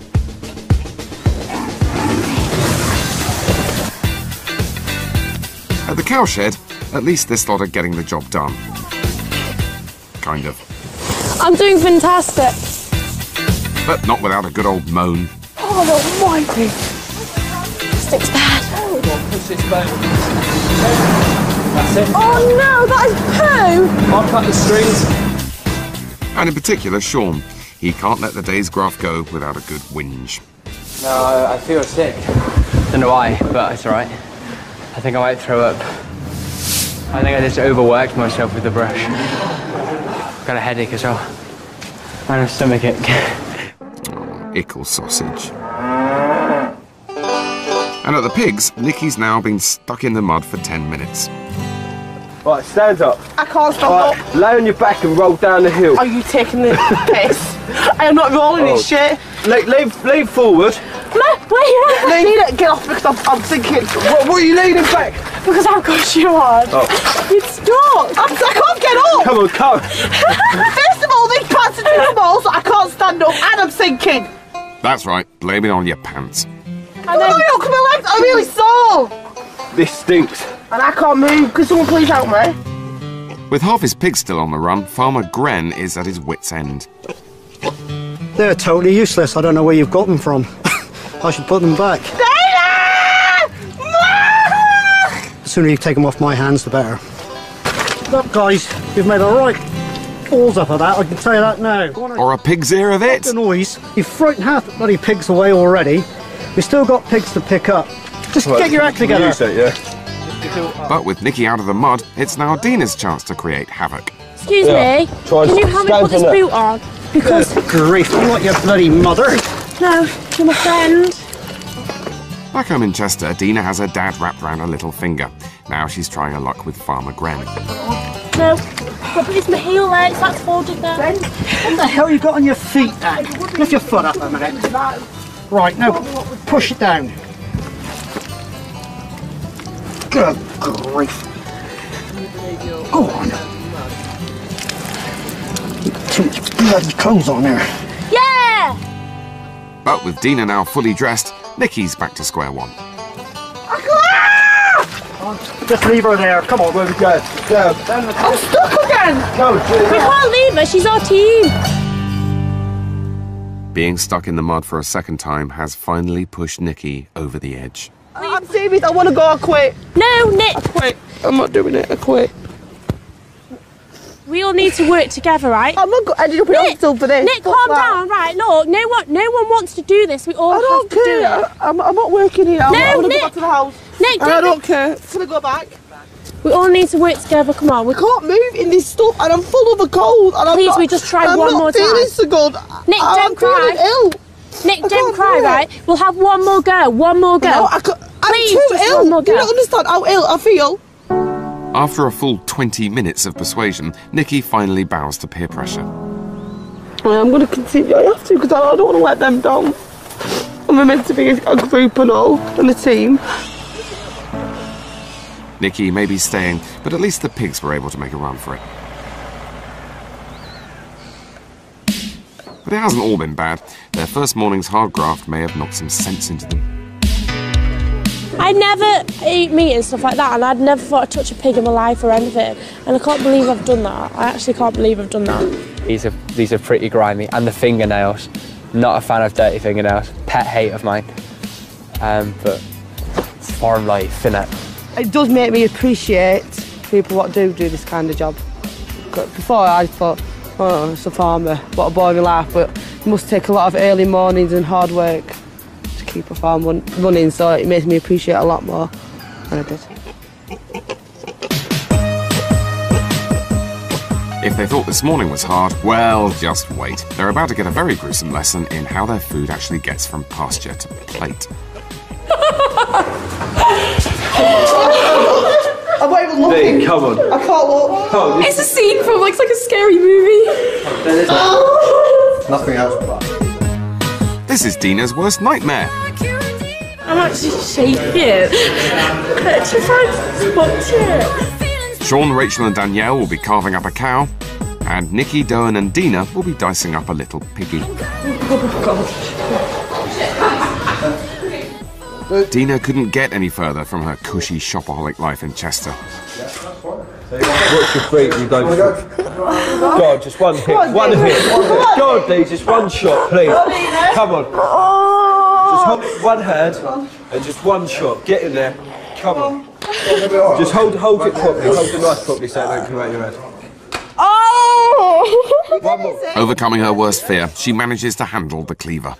Speaker 1: At the cowshed, at least this lot are getting the job done. Kind of.
Speaker 3: I'm doing fantastic.
Speaker 1: But not without a good old moan.
Speaker 3: Oh, almighty.
Speaker 4: Sticks bad.
Speaker 18: That's it.
Speaker 3: Oh no, that is poo!
Speaker 18: I'll cut the strings.
Speaker 1: And in particular, Sean. He can't let the day's graft go without a good whinge.
Speaker 13: No, I feel sick. Don't know why, but it's alright. I think I might throw up. I think I just overworked myself with the brush. Got a headache as well. And a stomachache.
Speaker 1: Oh, ickle sausage. And at the pigs, Nikki's now been stuck in the mud for ten minutes.
Speaker 15: Right, stand up.
Speaker 17: I can't stand
Speaker 15: Right, lay on your back and roll down the hill.
Speaker 17: up. Are you taking the piss? I am not rolling
Speaker 15: Oh.
Speaker 17: this shit.
Speaker 15: Le lean, lean forward.
Speaker 17: No, where are you at? I need it. Get off because I'm, I'm thinking.
Speaker 15: What, what are you leaning back?
Speaker 17: Because I've got you on.
Speaker 15: Oh.
Speaker 17: You're stuck. I'm, I can't get up.
Speaker 15: Come on, come.
Speaker 17: First of all, these pants are too small, so I can't stand up, and I'm sinking.
Speaker 1: That's right, blame it on your pants.
Speaker 17: And then, look at my legs. I'm really sore.
Speaker 15: This stinks.
Speaker 17: And I can't move. Can someone please help me?
Speaker 1: With half his pigs still on the run, Farmer Gren is at his wit's end.
Speaker 19: They're totally useless. I don't know where you've got them from. I should put them back. The sooner you take them off my hands, the better. Look, guys, you've made a right balls up of that, I can tell you that now.
Speaker 1: Or a pig's ear of it.
Speaker 19: The noise. You've frightened half the bloody pigs away already. We've still got pigs to pick up. Just
Speaker 15: Well,
Speaker 19: get your act together.
Speaker 15: Use it, yeah.
Speaker 1: But with Nikki out of the mud, it's now Dina's chance to create havoc.
Speaker 3: Excuse
Speaker 15: Yeah.
Speaker 3: me,
Speaker 15: Try
Speaker 3: can you help me
Speaker 15: stand
Speaker 3: put this
Speaker 15: on it.
Speaker 3: boot on? Because
Speaker 19: Good grief, I'm not your bloody mother.
Speaker 6: No, you're my friend.
Speaker 1: Back home in Chester, Dina has her dad wrapped around her little finger. Now she's trying her luck with Farmer Gren.
Speaker 6: No, but it's my heel legs, that's folded there.
Speaker 19: What the hell you got on your feet, Dan? Lift your foot up a minute. Right, now push it down. Good grief. Go on. You've got too much bloody clothes on there.
Speaker 6: Yeah!
Speaker 1: But with Dina now fully dressed, Nikki's back to square one.
Speaker 19: Just leave her there. Come on, where we go? Go.
Speaker 6: I'm stuck again!
Speaker 19: Go,
Speaker 6: we can't leave her, she's our team.
Speaker 1: Being stuck in the mud for a second time has finally pushed Nikki over the edge.
Speaker 17: I'm serious, I want to go, I quit.
Speaker 6: No, Nick.
Speaker 17: I quit. I'm not doing it, I quit.
Speaker 6: We all need to work together, right?
Speaker 17: I'm not ending up in hospital for this.
Speaker 6: Nick, calm down, right? Look, no one, no one wants to do this. We all
Speaker 17: I
Speaker 6: have
Speaker 17: don't
Speaker 6: to
Speaker 17: care.
Speaker 6: do it.
Speaker 17: I, I'm, I'm not working here. I'm,
Speaker 6: No,
Speaker 17: I'm gonna
Speaker 6: Nick.
Speaker 17: go back to the house.
Speaker 6: Nick,
Speaker 17: And I
Speaker 6: don't-
Speaker 17: don't care. Can I go back?
Speaker 6: We all need to work together. Come on. We
Speaker 17: I can't move in this stuff, and I'm full of a cold. And I'm
Speaker 6: Please,
Speaker 17: not,
Speaker 6: we just try
Speaker 17: I'm
Speaker 6: one
Speaker 17: not
Speaker 6: more
Speaker 17: feeling
Speaker 6: time.
Speaker 17: so good.
Speaker 6: Nick,
Speaker 17: I'm
Speaker 6: don't cry.
Speaker 17: feeling ill.
Speaker 6: Nick,
Speaker 17: I
Speaker 6: don't
Speaker 17: can't
Speaker 6: cry,
Speaker 17: do it.
Speaker 6: right? We'll have one more go. One more go.
Speaker 17: No, I can't, I'm
Speaker 6: Please,
Speaker 17: too
Speaker 6: just
Speaker 17: ill.
Speaker 6: one more
Speaker 17: Do you
Speaker 6: go.
Speaker 17: not understand how ill I feel?
Speaker 1: After a full twenty minutes of persuasion, Nikki finally bows to peer pressure.
Speaker 17: I'm going to continue. I have to because I don't want to let them down. And we're meant to be a group and all, and a team.
Speaker 1: Nikki may be staying, but at least the pigs were able to make a run for it. But it hasn't all been bad. Their first morning's hard graft may have knocked some sense into them.
Speaker 6: I never ate meat and stuff like that, and I'd never thought I'd touch a pig in my life or anything. And I can't believe I've done that. I actually can't believe I've done that.
Speaker 13: These are these are pretty grimy, and the fingernails. Not a fan of dirty fingernails. Pet hate of mine. Um, but it's farm life, innit?
Speaker 17: It does make me appreciate people what do do this kind of job. 'Cause before I thought, oh, it's a farmer, what a boring life, but it must take a lot of early mornings and hard work to keep a farm run running, so it makes me appreciate it a lot more than I did.
Speaker 1: If they thought this morning was hard, well, just wait. They're about to get a very gruesome lesson in how their food actually gets from pasture to plate.
Speaker 17: I'm not even looking.
Speaker 15: Hey, come on.
Speaker 17: I can't look.
Speaker 15: Oh,
Speaker 4: It's a scene from like, it's like a scary movie.
Speaker 19: Nothing else but.
Speaker 1: This is Dina's worst nightmare.
Speaker 6: I'm actually shaking. Petrified to watch it.
Speaker 1: Sean, Rachel and Danielle will be carving up a cow, and Nikki, Doan and Dina will be dicing up a little piggy. Dina couldn't get any further from her cushy shopaholic life in Chester.
Speaker 15: Watch your feet, you don't. Go on, just one hit, one hit. Go on, Dee, just one shot, please. Come on. Just hold it with one hand and just one shot. Get in there. Come on. Just hold, hold it properly. Hold the knife properly so it don't come out your head.
Speaker 17: Oh!
Speaker 15: One more.
Speaker 1: Overcoming her worst fear, she manages to handle the cleaver.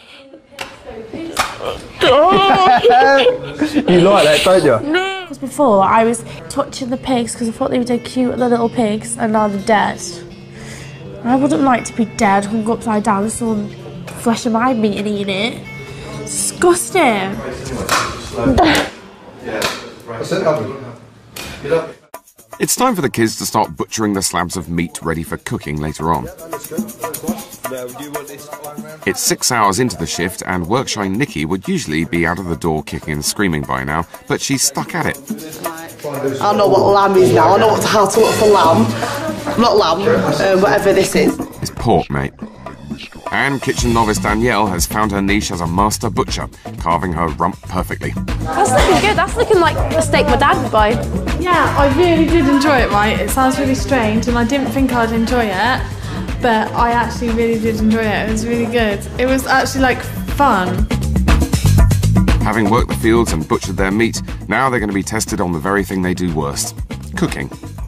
Speaker 15: You like that, don't you?
Speaker 6: No. Because before I was touching the pigs because I thought they were dead cute, the little pigs, and now they're dead. And I wouldn't like to be dead, hung upside down, with someone flesh of my meat and eating it. Disgusting.
Speaker 1: It's time for the kids to start butchering the slabs of meat ready for cooking later on. It's six hours into the shift, and work-shy Nikki would usually be out of the door kicking and screaming by now, but she's stuck at it.
Speaker 17: I know what lamb is now. I know what, how to look for lamb. Not lamb, uh, whatever this is.
Speaker 1: It's pork, mate. And kitchen novice Danielle has found her niche as a master butcher, carving her rump perfectly.
Speaker 4: That's looking good. That's looking like a steak my dad would buy.
Speaker 3: Yeah, I really did enjoy it, right? It sounds really strange and I didn't think I'd enjoy it, but I actually really did enjoy it. It was really good. It was actually like fun.
Speaker 1: Having worked the fields and butchered their meat, now they're going to be tested on the very thing they do worst, cooking.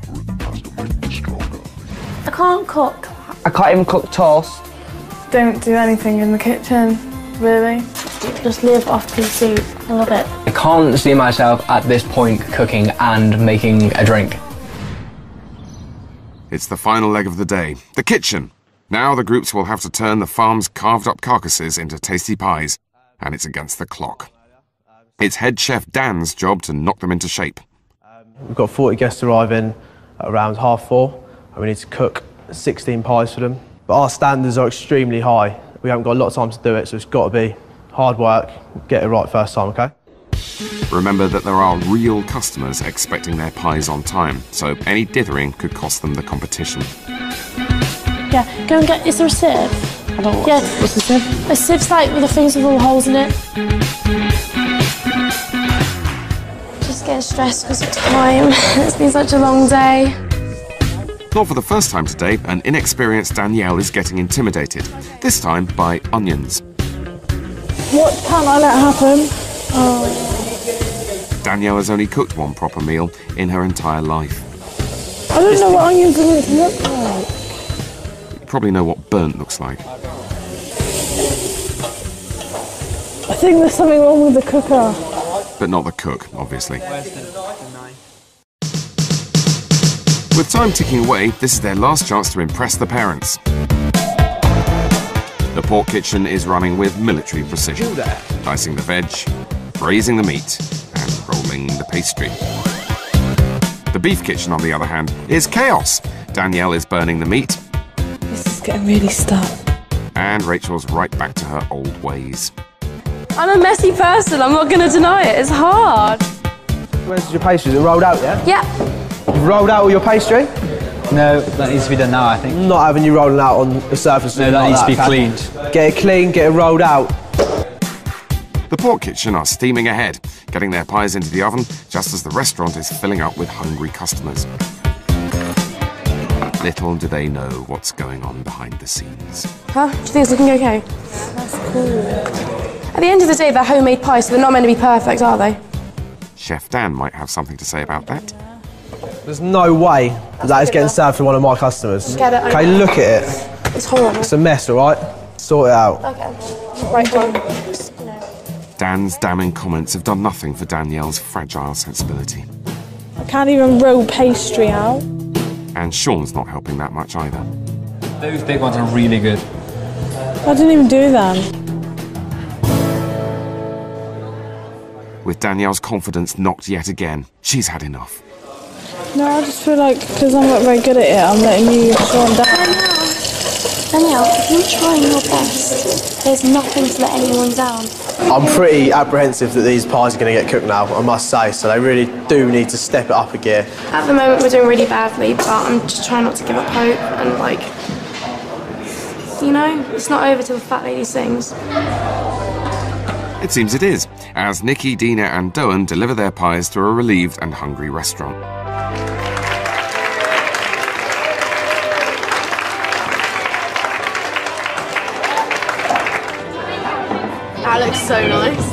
Speaker 6: I can't cook.
Speaker 13: I can't even cook toast.
Speaker 3: Don't do anything in the kitchen, really.
Speaker 6: Just live off pea soup. I love it.
Speaker 13: I can't see myself at this point cooking and making a drink.
Speaker 1: It's the final leg of the day, the kitchen. Now the groups will have to turn the farm's carved-up carcasses into tasty pies, and it's against the clock. It's head chef Dan's job to knock them into shape.
Speaker 20: We've got forty guests arriving at around half four, and we need to cook sixteen pies for them. But our standards are extremely high. We haven't got a lot of time to do it, so it's got to be hard work, get it right first time, OK?
Speaker 1: Remember that there are real customers expecting their pies on time, so any dithering could cost them the competition.
Speaker 6: Yeah, go and get. Is there a sieve?
Speaker 17: I don't know.
Speaker 6: Yeah.
Speaker 17: What's a sieve?
Speaker 6: A sieve's like with the things with all holes in it. Just getting stressed because of time. It's been such a long day.
Speaker 1: Not for the first time today, an inexperienced Danielle is getting intimidated, this time by onions.
Speaker 3: What can't I let happen? Oh.
Speaker 1: Danielle has only cooked one proper meal in her entire life.
Speaker 3: I don't know what onions are meant to look like.
Speaker 1: You probably know what burnt looks like.
Speaker 3: I think there's something wrong with the cooker.
Speaker 1: But not the cook, obviously. With time ticking away, this is their last chance to impress the parents. The pork kitchen is running with military precision, dicing the veg, braising the meat, and rolling the pastry. The beef kitchen, on the other hand, is chaos. Danielle is burning the meat.
Speaker 3: This is getting really stuck.
Speaker 1: And Rachel's right back to her old ways.
Speaker 9: I'm a messy person, I'm not going to deny it, it's hard.
Speaker 20: Where's your pastry? Is it rolled out, yeah?
Speaker 9: Yeah.
Speaker 20: You've rolled out all your pastry?
Speaker 14: No, that needs to be done now, I think.
Speaker 20: Not having you rolling out on the surface.
Speaker 14: No, that
Speaker 20: like
Speaker 14: needs to be
Speaker 20: okay?
Speaker 14: cleaned.
Speaker 20: Get it clean, get it rolled out.
Speaker 1: The pork kitchen are steaming ahead, getting their pies into the oven just as the restaurant is filling up with hungry customers. Little do they know what's going on behind the scenes.
Speaker 9: Huh? Do you think it's looking okay?
Speaker 3: That's cool.
Speaker 9: At the end of the day, they're homemade pies, so they're not meant to be perfect, are they?
Speaker 1: Chef Dan might have something to say about that.
Speaker 20: There's no way that, that is getting served to one of my customers.
Speaker 9: Get it,
Speaker 20: okay, look at it.
Speaker 9: It's horrible.
Speaker 20: It's a mess, all right? Sort it out.
Speaker 9: Okay. Right, go on.
Speaker 1: Dan's damning comments have done nothing for Danielle's fragile sensibility.
Speaker 3: I can't even roll pastry out.
Speaker 1: And Sean's not helping that much either.
Speaker 14: Those big ones are really good.
Speaker 3: I didn't even do them.
Speaker 1: With Danielle's confidence knocked yet again, she's had enough.
Speaker 3: No, I just feel like because I'm not very good at it, I'm letting you Sean down.
Speaker 6: Danielle, if you're trying your best, there's nothing to let anyone down.
Speaker 20: I'm pretty apprehensive that these pies are going to get cooked now, I must say, so they really do need to step it up a gear.
Speaker 9: At the moment, we're doing really badly, but I'm just trying not to give up hope and, like, you know, it's not over till the fat lady sings.
Speaker 1: It seems it is, as Nikki, Dina and Doan deliver their pies to a relieved and hungry restaurant.
Speaker 9: That looks so nice.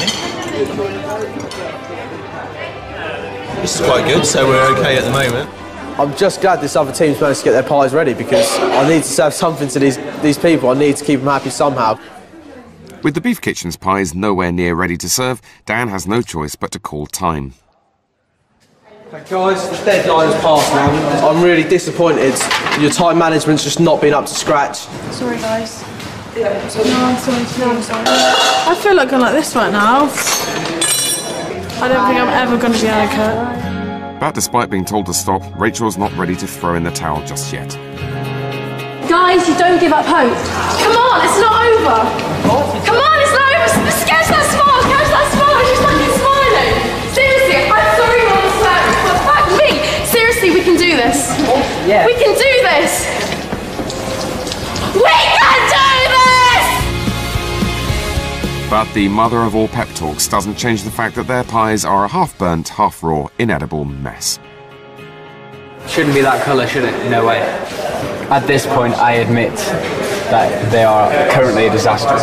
Speaker 15: This is quite good, so we're okay at the moment.
Speaker 20: I'm just glad this other team's managed to get their pies ready because I need to serve something to these, these people. I need to keep them happy somehow.
Speaker 1: With the beef kitchen's pies nowhere near ready to serve, Dan has no choice but to call time.
Speaker 20: Okay, guys, the deadline has passed now. I'm really disappointed. Your time management's just not been up to scratch.
Speaker 9: Sorry, guys.
Speaker 3: No, I'm sorry. No, I'm sorry. I feel like I'm like this right now. I don't think I'm ever going to be able to cook.
Speaker 1: But despite being told to stop, Rachel's not ready to throw in the towel just yet.
Speaker 9: Guys, you don't give up hope. Come on, it's not over. Come on, it's not over. Sketch that smile, catch that smile. She's fucking smiling. Seriously, I'm sorry, Mom. But fuck me. Seriously, we can do this.
Speaker 14: Yeah.
Speaker 9: We can do this. We can do this!
Speaker 1: But the mother of all pep talks doesn't change the fact that their pies are a half-burnt, half-raw, inedible mess.
Speaker 14: Shouldn't be that colour, should it? No way. At this point, I admit that they are currently a disaster.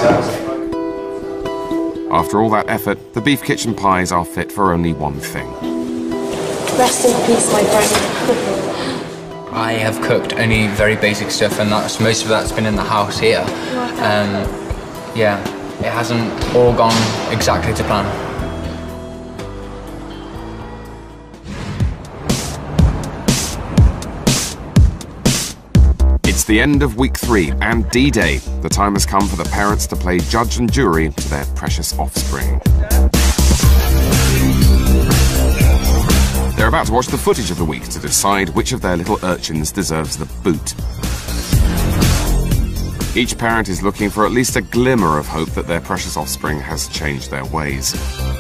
Speaker 1: After all that effort, the beef kitchen pies are fit for only one thing.
Speaker 9: Rest in peace, my friend.
Speaker 13: I have cooked only very basic stuff, and that's most of that's been in the house here. Um, yeah, it hasn't all gone exactly to plan.
Speaker 1: It's the end of week three and D-Day. The time has come for the parents to play judge and jury to their precious offspring. They're about to watch the footage of the week to decide which of their little urchins deserves the boot. Each parent is looking for at least a glimmer of hope that their precious offspring has changed their ways.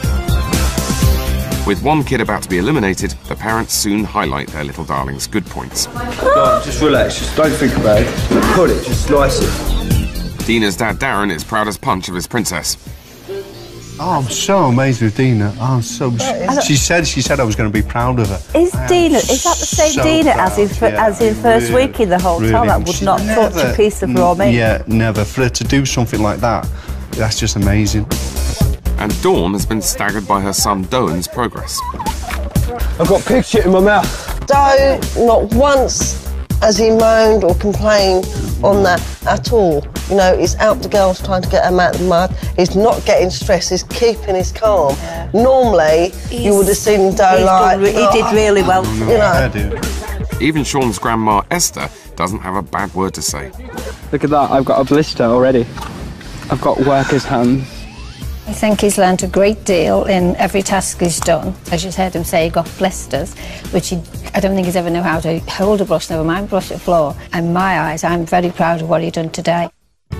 Speaker 1: With one kid about to be eliminated, the parents soon highlight their little darling's good points.
Speaker 15: Go on, just relax, just don't think about it. Put it, just slice it.
Speaker 1: Dina's dad Darren is proud as punch of his princess.
Speaker 11: Oh, I'm so amazed with Dina. Oh, I'm so. She said she said I was going to be proud of her.
Speaker 2: Is Dina? Is that the same
Speaker 11: so
Speaker 2: Dina
Speaker 11: proud,
Speaker 2: as in
Speaker 11: yeah,
Speaker 2: as in first
Speaker 11: really,
Speaker 2: week in the hotel?
Speaker 11: really.
Speaker 2: That would
Speaker 11: She's
Speaker 2: not touch
Speaker 11: never-
Speaker 2: a piece of raw meat.
Speaker 11: Yeah, never. For her to do something like that, that's just amazing.
Speaker 1: And Dawn has been staggered by her son Doan's progress.
Speaker 15: I've got pig shit in my mouth.
Speaker 7: Doe, not once has he moaned or complained on that at all. You know, he's out the girls trying to get him out of the mud. He's not getting stressed. He's keeping his calm. Yeah. Normally,
Speaker 2: He's,
Speaker 7: you would have seen Doe like...
Speaker 2: Re- he did really well.
Speaker 7: You know.
Speaker 1: Even Sean's grandma Esther doesn't have a bad word to say.
Speaker 14: Look at that, I've got a blister already. I've got worker's hands.
Speaker 21: I think he's learned a great deal in every task he's done. As you heard him say, he got blisters, which he, I don't think he's ever knew how to hold a brush, never mind brush the floor. In my eyes, I'm very proud of what he's done today.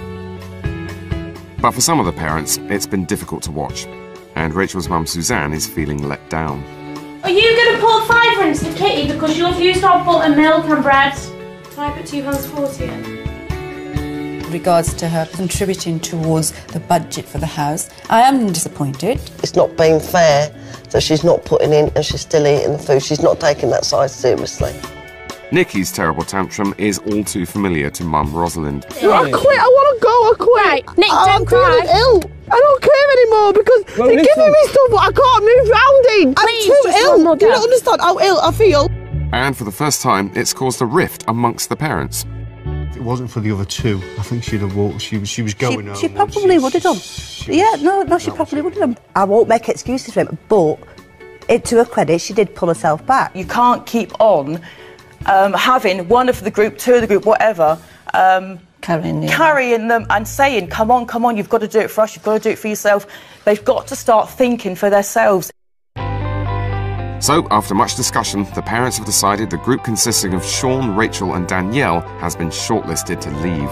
Speaker 1: But for some of the parents, it's been difficult to watch. And Rachel's mum Suzanne is feeling let down.
Speaker 6: Are you going to put fiver into the kitty because you've used our butter, milk and bread? Can I put two pounds forty in?
Speaker 22: Regards to her contributing towards the budget for the house, I am disappointed.
Speaker 7: It's not being fair that she's not putting in and she's still eating the food. She's not taking that side seriously.
Speaker 1: Nikki's terrible tantrum is all too familiar to mum Rosalind.
Speaker 17: I quit, I want to go, I quit.
Speaker 6: Right, Nick,
Speaker 17: I'm
Speaker 6: don't cry.
Speaker 17: feeling ill. I don't care anymore because
Speaker 15: Well,
Speaker 17: they're
Speaker 15: listen.
Speaker 17: giving me stuff but I can't move round in.
Speaker 6: Please,
Speaker 17: I'm too
Speaker 6: just
Speaker 17: ill.
Speaker 6: one more
Speaker 17: Do you
Speaker 6: go.
Speaker 17: not understand how ill I feel?
Speaker 1: And for the first time, it's caused a rift amongst the parents.
Speaker 11: If it wasn't for the other two, I think she'd have walked. She was. She was going
Speaker 2: She,
Speaker 11: home.
Speaker 2: she probably would have done. Yeah, no, no, she probably would have done. I won't make excuses for him, but it, to her credit, she did pull herself back.
Speaker 23: You can't keep on um, having one of the group, two of the group, whatever, um,
Speaker 21: Carrying, yeah.
Speaker 23: carrying them and saying, come on, come on, you've got to do it for us, you've got to do it for yourself. They've got to start thinking for themselves.
Speaker 1: So, after much discussion, the parents have decided the group consisting of Sean, Rachel and Danielle has been shortlisted to leave.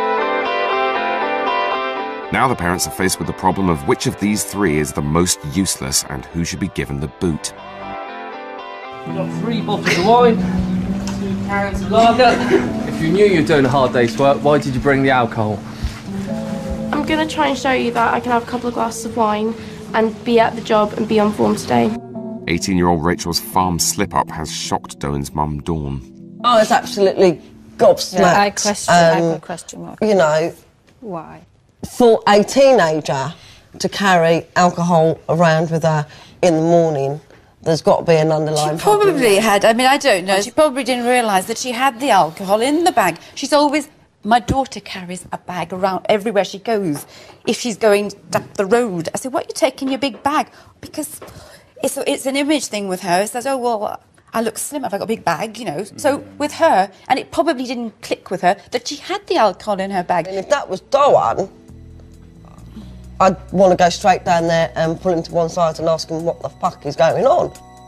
Speaker 1: Now the parents are faced with the problem of which of these three is the most useless and who should be given the boot.
Speaker 18: We've got three bottles of wine, two carrots of lager. If you knew you were doing a hard day's work, why did you bring the alcohol?
Speaker 9: I'm going to try and show you that I can have a couple of glasses of wine and be at the job and be on form today.
Speaker 1: eighteen-year-old Rachel's farm slip-up has shocked Doan's mum, Dawn.
Speaker 7: I was absolutely gobsmacked.
Speaker 21: Yeah, I question, I
Speaker 7: Um,
Speaker 21: put a question mark.
Speaker 7: You know,
Speaker 21: Why?
Speaker 7: for a teenager to carry alcohol around with her in the morning, there's got to be an underlying
Speaker 22: She
Speaker 7: problem.
Speaker 22: probably had, I mean, I don't know, she probably didn't realise that she had the alcohol in the bag. She's always, my daughter carries a bag around everywhere she goes. If she's going up the road, I said, what are you taking your big bag? Because it's, it's an image thing with her. It says, oh, well, I look slim if I got a big bag, you know. Mm. So with her, and it probably didn't click with her, that she had the alcohol in her bag.
Speaker 7: And if that was Doan, I'd want to go straight down there and pull him to one side and ask him what the fuck is going on.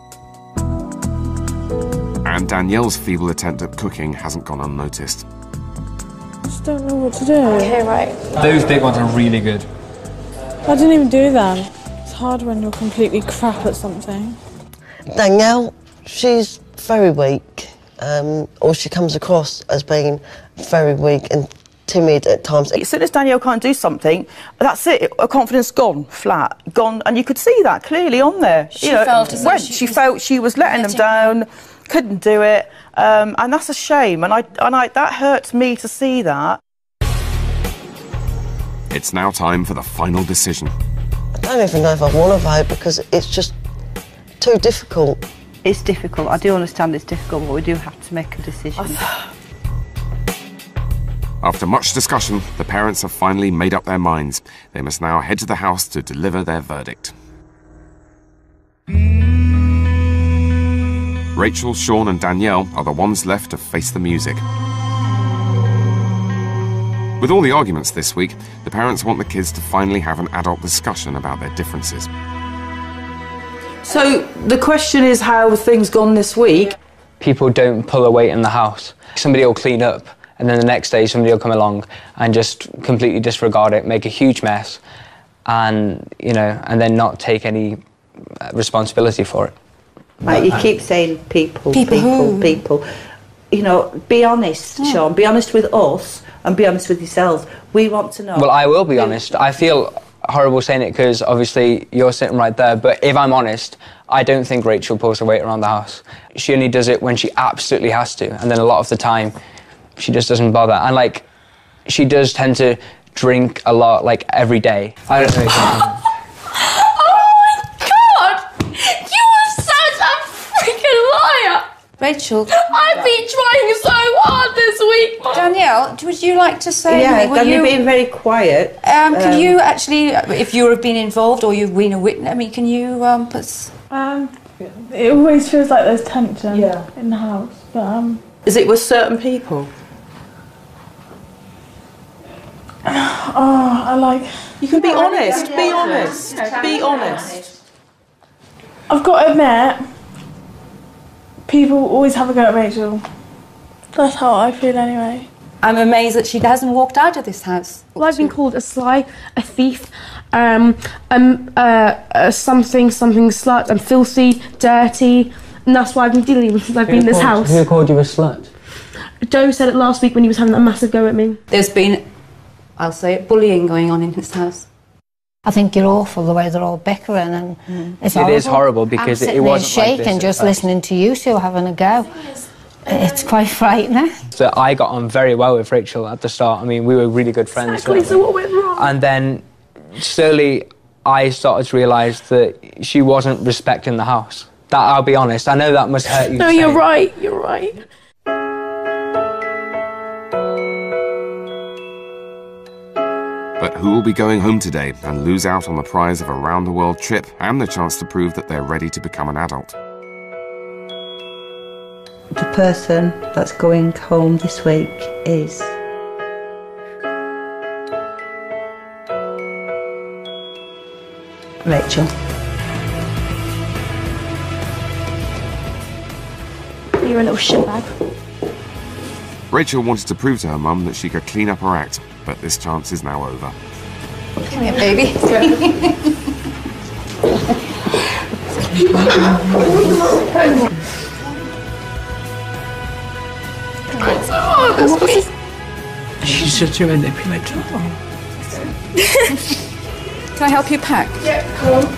Speaker 1: And Danielle's feeble attempt at cooking hasn't gone unnoticed.
Speaker 3: I just don't know what to do.
Speaker 9: Okay, right.
Speaker 14: Those big ones are really good.
Speaker 3: I didn't even do them. It's hard when you're completely crap at something.
Speaker 7: Danielle, she's very weak, um, or she comes across as being very weak and timid at times.
Speaker 23: As soon as Danielle can't do something, that's it. Her confidence gone flat, gone, and you could see that clearly on there.
Speaker 22: She
Speaker 23: you know,
Speaker 22: felt as though
Speaker 23: when
Speaker 22: she
Speaker 23: she
Speaker 22: was
Speaker 23: felt she was letting them down, couldn't do it, um, and that's a shame. And I, and I, that hurts me to see that.
Speaker 1: It's now time for the final decision.
Speaker 7: I don't even know if I want to vote because it's just too difficult.
Speaker 2: It's difficult. I do understand it's difficult, but we do have to make a decision.
Speaker 1: After much discussion, the parents have finally made up their minds. They must now head to the house to deliver their verdict. Rachel, Sean and Danielle are the ones left to face the music. With all the arguments this week, the parents want the kids to finally have an adult discussion about their differences.
Speaker 23: So the question is, how have things gone this week?
Speaker 13: People don't pull a weight in the house. Somebody will clean up, and then the next day somebody will come along and just completely disregard it, make a huge mess, and, you know, and then not take any responsibility for it.
Speaker 2: Like you keep saying people,
Speaker 22: People
Speaker 2: people,
Speaker 22: who?
Speaker 2: people. You know, be honest,
Speaker 22: Yeah.
Speaker 2: Sean. Be honest with us and be honest with yourselves. We want to know.
Speaker 13: Well, I will be honest. I feel horrible saying it because obviously you're sitting right there, but if I'm honest, I don't think Rachel pulls her weight around the house. She only does it when she absolutely has to, and then a lot of the time she just doesn't bother. And like, she does tend to drink a lot, like every day. I don't know.
Speaker 6: Oh my god! You are such a freaking liar!
Speaker 22: Rachel.
Speaker 6: I've been trying so hard this week.
Speaker 22: Danielle, would you like to say
Speaker 2: yeah,
Speaker 22: anything? Were
Speaker 2: Dan,
Speaker 22: you
Speaker 2: you're being very quiet.
Speaker 22: Um, can
Speaker 2: Um,
Speaker 22: you actually, if you have been involved or you've been a witness, I mean, can you um, put... s-
Speaker 3: Um, it always feels like there's tension
Speaker 23: Yeah.
Speaker 3: in the house, but um.
Speaker 23: Is it with certain people?
Speaker 3: Oh, I like.
Speaker 23: You can be honest, be honest, be honest.
Speaker 3: I've got to admit, people always have a go at Rachel. That's how I feel anyway.
Speaker 22: I'm amazed that she hasn't walked out of this house.
Speaker 6: Well, I've been called a sly, a thief, um, um, uh, uh, something, something slut. I'm filthy, dirty, and that's why I've been dealing with since I've been in this house.
Speaker 13: Who called you a slut?
Speaker 6: Joe said it last week when he was having that massive go at me.
Speaker 22: There's been, I'll say it, bullying going on in this house.
Speaker 21: I think you're awful the way they're all bickering, and
Speaker 22: Mm.
Speaker 21: it's
Speaker 13: It
Speaker 21: horrible.
Speaker 13: is horrible because
Speaker 21: I'm
Speaker 13: it- it
Speaker 21: sitting there
Speaker 13: wasn't like
Speaker 21: shaking
Speaker 13: this at
Speaker 21: just
Speaker 13: first.
Speaker 21: listening to you two having a go. It's quite frightening.
Speaker 13: So I got on very well with Rachel at the start. I mean, we were really good friends.
Speaker 6: Exactly,
Speaker 13: weren't
Speaker 6: so
Speaker 13: we?
Speaker 6: what went wrong?
Speaker 13: And then slowly I started to realise that she wasn't respecting the house. That, I'll be honest, I know that must hurt you.
Speaker 6: No,
Speaker 13: to
Speaker 6: you're
Speaker 13: say.
Speaker 6: right, you're right.
Speaker 1: But who will be going home today and lose out on the prize of a round-the-world trip and the chance to prove that they're ready to become an adult?
Speaker 2: The person that's going home this week is Rachel.
Speaker 6: You're a little shitbag.
Speaker 1: Rachel wanted to prove to her mum that she could clean up her act, but this chance is now over.
Speaker 22: Come here, baby.
Speaker 13: She's such a manipulator.
Speaker 22: Can I help you pack?
Speaker 6: Yeah, come on.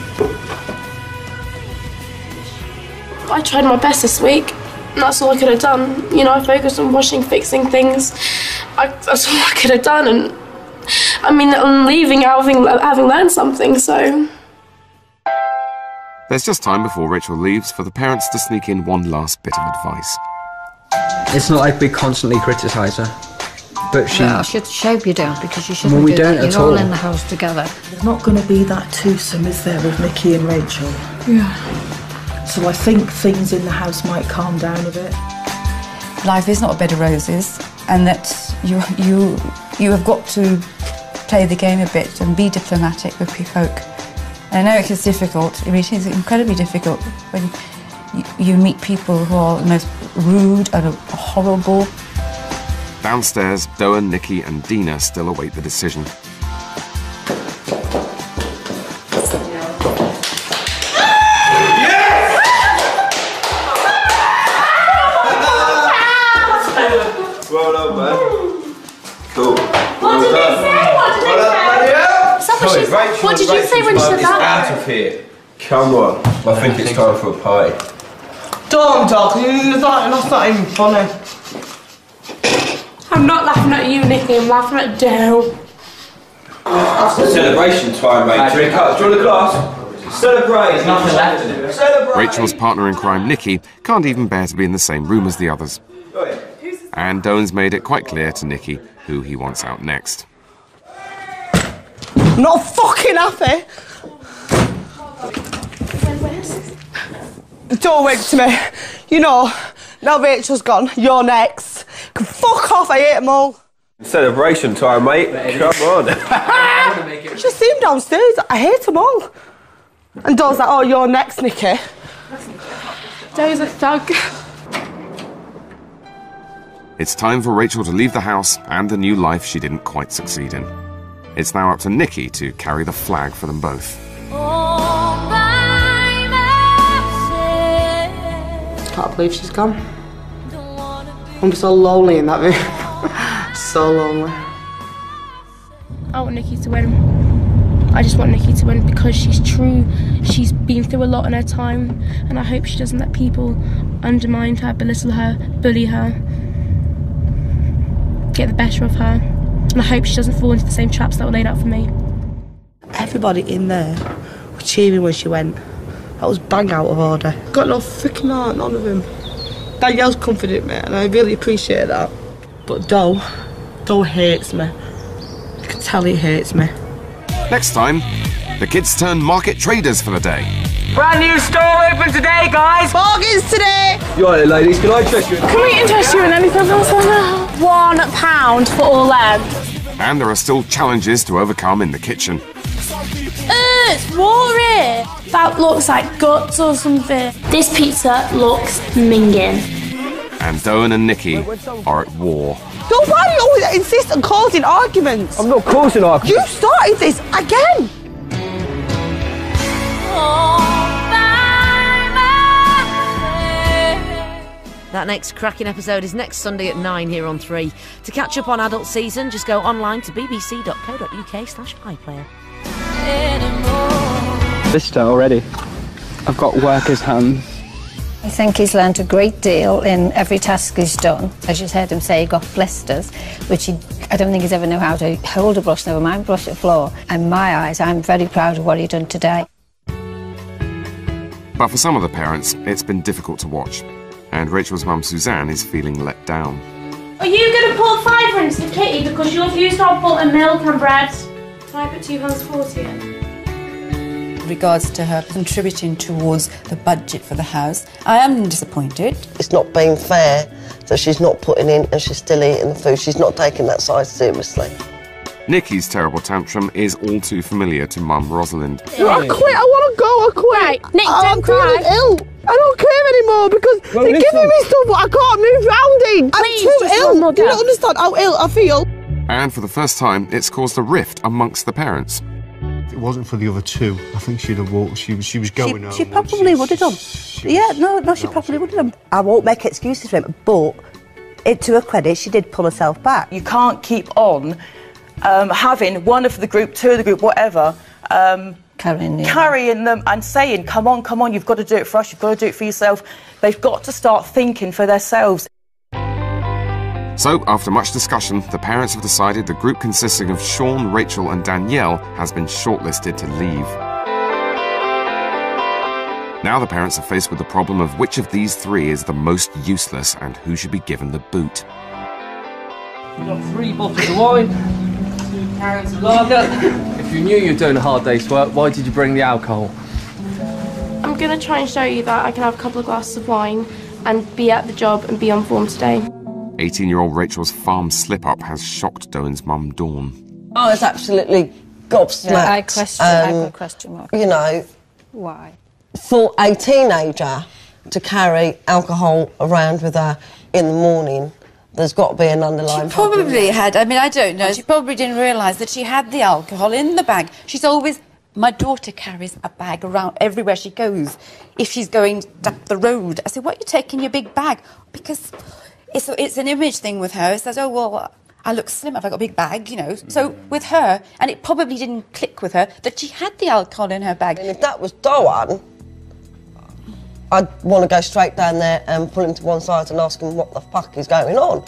Speaker 6: I tried my best this week, and that's all I could have done. You know, I focused on washing, fixing things. I, that's all I could have done, and I mean, I'm leaving having, having learned something, so...
Speaker 1: There's just time before Rachel leaves for the parents to sneak in one last bit of advice.
Speaker 13: It's not like we constantly criticise her, but she...
Speaker 21: Well, I should hope you don't, because you shouldn't
Speaker 13: Well, we
Speaker 21: do
Speaker 13: don't
Speaker 21: that.
Speaker 13: at
Speaker 21: You're all
Speaker 13: all.
Speaker 21: in the house together.
Speaker 23: There's not going to be that twosome, is there, with Nikki and Rachel?
Speaker 3: Yeah.
Speaker 23: So I think things in the house might calm down a bit.
Speaker 22: Life is not a bed of roses, and that you you you have got to play the game a bit and be diplomatic with folk. I know it is difficult. I mean, it is incredibly difficult when you, you meet people who are the most rude and horrible.
Speaker 1: Downstairs, Doan, Nikki and Dina still await the decision.
Speaker 15: Well done, man. Cool.
Speaker 6: What did they say? What did they say? Is that what she said? What did you say when she said that?
Speaker 15: Out of here. Come on. I think it's time for a party.
Speaker 23: Don't talk, that's not, that's not even funny.
Speaker 6: I'm not laughing at you, Nikki, I'm laughing at Dale.
Speaker 15: It's celebration time, mate. Do you want a glass? Celebrate. There's nothing left in it. Celebrate.
Speaker 1: Rachel's partner in crime, Nikki, can't even bear to be in the same room as the others. And Doan's made it quite clear to Nikki who he wants out next.
Speaker 23: Not fucking happy. Don't wait to me. You know, now Rachel's gone, you're next. Fuck off, I hate them all.
Speaker 15: Celebration time, mate. Come on.
Speaker 23: Just see him downstairs. I hate them all. And Do's like, oh, you're next, Nikki.
Speaker 6: Do's a thug.
Speaker 1: It's time for Rachel to leave the house and the new life she didn't quite succeed in. It's now up to Nikki to carry the flag for them both.
Speaker 23: Can't believe she's gone. I'm so lonely in that room. So lonely.
Speaker 6: I want Nikki to win. I just want Nikki to win because she's true. She's been through a lot in her time, and I hope she doesn't let people undermine her, belittle her, bully her, get the better of her. And I hope she doesn't fall into the same traps that were laid out for me.
Speaker 23: Everybody in there were cheering when she went. That was bang out of order. Got no freaking heart, none of them. Danielle's confident, mate, and I really appreciate that. But Do, Do hates me. I can tell he hates me.
Speaker 1: Next time, the kids turn market traders for the day.
Speaker 5: Brand new store open today, guys!
Speaker 23: Bargains today!
Speaker 15: You all right, ladies? Can I interest you in...
Speaker 4: Can we interest you in anything else on that? One pound for all them.
Speaker 1: And there are still challenges to overcome in the kitchen.
Speaker 6: Uh, it's raw here. That looks like guts or something. This pizza looks minging.
Speaker 1: And Doan and Nikki are at war.
Speaker 23: Do why do you always insist on causing arguments?
Speaker 15: I'm not causing arguments.
Speaker 23: You started this again!
Speaker 8: That next cracking episode is next Sunday at nine here on three. To catch up on adult season, just go online to bbc.co.uk slash iPlayer.
Speaker 14: Vista already. I've got worker's hands.
Speaker 21: I think he's learnt a great deal in every task he's done. As you heard him say, he got blisters, which he, I don't think he's ever knew how to hold a brush, never mind brush a floor. In my eyes, I'm very proud of what he's done today.
Speaker 1: But for some of the parents, it's been difficult to watch. And Rachel's mum, Suzanne, is feeling let down.
Speaker 6: Are you going to put fiver into the kitty because you refused to have butter, milk and bread? Can I put two pounds forty in?
Speaker 22: Regards to her contributing towards the budget for the house, I am disappointed.
Speaker 7: It's not been fair that she's not putting in and she's still eating the food. She's not taking that side seriously.
Speaker 1: Nikki's terrible tantrum is all too familiar to mum Rosalind.
Speaker 23: I quit, I want to go, I quit.
Speaker 6: Right, Nick, don't
Speaker 23: I'm
Speaker 6: cry.
Speaker 23: feeling ill. I don't care anymore because
Speaker 15: Well,
Speaker 23: they're
Speaker 15: listen.
Speaker 23: giving me stuff but I can't move round in. I'm
Speaker 6: Please,
Speaker 23: too
Speaker 6: just
Speaker 23: ill.
Speaker 6: one more
Speaker 23: You
Speaker 6: go.
Speaker 23: don't understand how ill I feel.
Speaker 1: And for the first time, it's caused a rift amongst the parents.
Speaker 11: If it wasn't for the other two, I think she'd have walked. She was, she was going home.
Speaker 2: She
Speaker 11: once
Speaker 2: probably would have done. Yeah, no, no, she probably would have done. I won't make excuses for him, but it, to her credit, she did pull herself back.
Speaker 23: You can't keep on um, having one of the group, two of the group, whatever, um,
Speaker 21: Carrying, yeah.
Speaker 23: carrying them and saying, come on, come on, you've got to do it for us, you've got to do it for yourself. They've got to start thinking for themselves.
Speaker 1: So, after much discussion, the parents have decided the group consisting of Sean, Rachel and Danielle has been shortlisted to leave. Now the parents are faced with the problem of which of these three is the most useless and who should be given the boot.
Speaker 18: We've got three bottles of wine, two cans of lager. If you knew you were doing a hard day's work, why did you bring the alcohol?
Speaker 6: I'm going to try and show you that I can have a couple of glasses of wine and be at the job and be on form today.
Speaker 1: eighteen-year-old Rachel's farm slip-up has shocked Doan's mum, Dawn.
Speaker 7: I was absolutely gobsmacked.
Speaker 21: Yeah, I question, I
Speaker 7: Um,
Speaker 21: got a question mark.
Speaker 7: You know,
Speaker 21: Why?
Speaker 7: for a teenager to carry alcohol around with her in the morning, there's got to be an underlying problem.
Speaker 22: Probably had, I mean, I don't know. She probably didn't realise that she had the alcohol in the bag. She's always, my daughter carries a bag around everywhere she goes. If she's going up the road, I said, what are you taking your big bag? Because it's, it's an image thing with her. It says, oh, well, I look slim if I got a big bag, you know. So with her, and it probably didn't click with her, that she had the alcohol in her bag.
Speaker 7: And if that was Doan, I'd want to go straight down there and pull him to one side and ask him what the fuck is going on.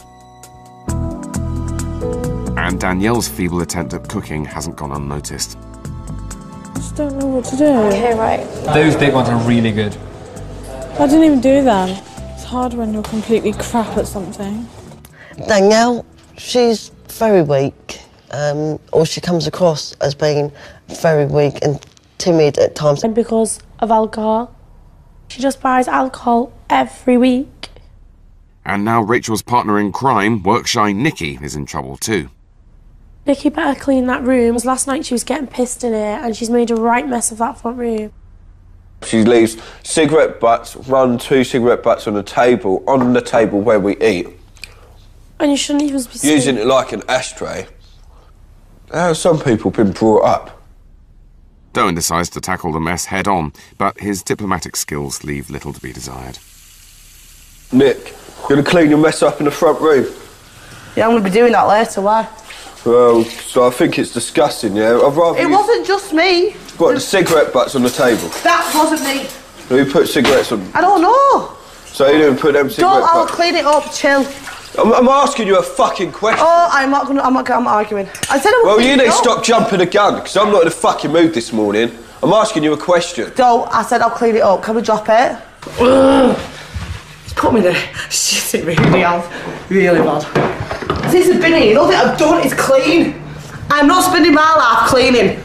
Speaker 1: And Danielle's feeble attempt at cooking hasn't gone unnoticed.
Speaker 3: I just don't know what to do.
Speaker 6: Okay, right.
Speaker 14: Those big ones are really good.
Speaker 3: I didn't even do them. It's hard when you're completely crap at something.
Speaker 7: Danielle, she's very weak, um, or she comes across as being very weak and timid at times.
Speaker 6: And because of alcohol, she just buys alcohol every week.
Speaker 1: And now Rachel's partner in crime, work-shy Nikki, is in trouble too.
Speaker 6: Nikki better clean that room. Last night she was getting pissed in here and she's made a right mess of that front room.
Speaker 15: She leaves cigarette butts, run two cigarette butts on the table, on the table where we eat.
Speaker 6: And you shouldn't even be
Speaker 15: using it like an ashtray. How have some people been brought up?
Speaker 1: Doan decides to tackle the mess head-on, but his diplomatic skills leave little to be desired.
Speaker 15: Nick, you're going to clean your mess up in the front room?
Speaker 23: Yeah, I'm going to be doing that later, why?
Speaker 15: Well, so I think it's disgusting, yeah? I'd rather
Speaker 23: It
Speaker 15: you...
Speaker 23: wasn't just me.
Speaker 15: What, the cigarette butts on the table?
Speaker 23: That wasn't me.
Speaker 15: Who put cigarettes on?
Speaker 23: I don't know.
Speaker 15: So you didn't put them cigarette
Speaker 23: Don't, I'll
Speaker 15: butts?
Speaker 23: clean it up, chill.
Speaker 15: I'm, I'm asking you a fucking question.
Speaker 23: Oh, I'm not gonna, I'm not, I'm not arguing. I said I would
Speaker 15: Well,
Speaker 23: clean
Speaker 15: you
Speaker 23: it
Speaker 15: need to
Speaker 23: up.
Speaker 15: stop jumping the gun, because I'm not in a fucking mood this morning. I'm asking you a question.
Speaker 23: Don't, I said I'll clean it up. Can we drop it? Ugh. It's put me in the shit, it really has. Really bad. Since I've been here, all that I've done is clean. I'm not spending my life cleaning.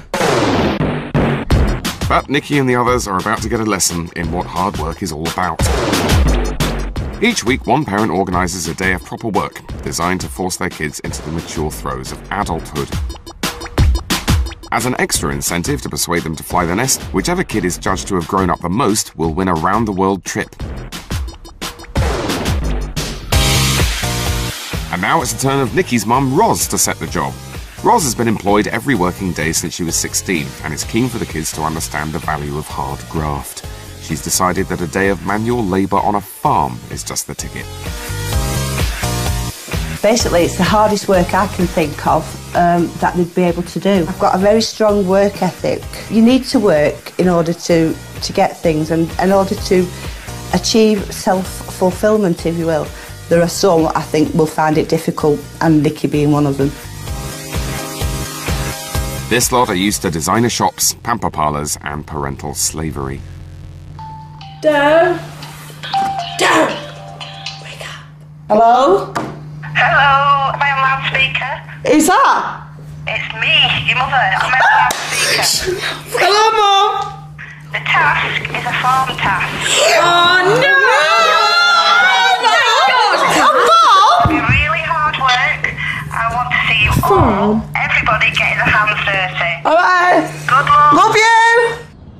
Speaker 1: But Nikki and the others are about to get a lesson in what hard work is all about. Each week, one parent organises a day of proper work, designed to force their kids into the mature throes of adulthood. As an extra incentive to persuade them to fly the nest, whichever kid is judged to have grown up the most will win a round-the-world trip. And now it's the turn of Nikki's mum, Roz, to set the job. Roz has been employed every working day since she was sixteen and is keen for the kids to understand the value of hard graft. She's decided that a day of manual labour on a farm is just the ticket.
Speaker 2: Basically, it's the hardest work I can think of um, that they'd be able to do. I've got a very strong work ethic. You need to work in order to, to get things and in order to achieve self-fulfilment, if you will. There are some I think will find it difficult, and Nikki being one of them.
Speaker 1: This lot are used to designer shops, pamper parlours and parental slavery.
Speaker 23: Dad? Dad! Wake up. Hello?
Speaker 10: Hello, am I on loudspeaker?
Speaker 23: Is that?
Speaker 10: It's me, your mother. I'm on loudspeaker.
Speaker 23: Hello, Mum.
Speaker 10: The task is a farm task.
Speaker 23: Oh, no!
Speaker 10: It'll be really hard work. I want to see you all, everybody getting their hands dirty.
Speaker 23: All right.
Speaker 10: Good luck.
Speaker 23: Love you.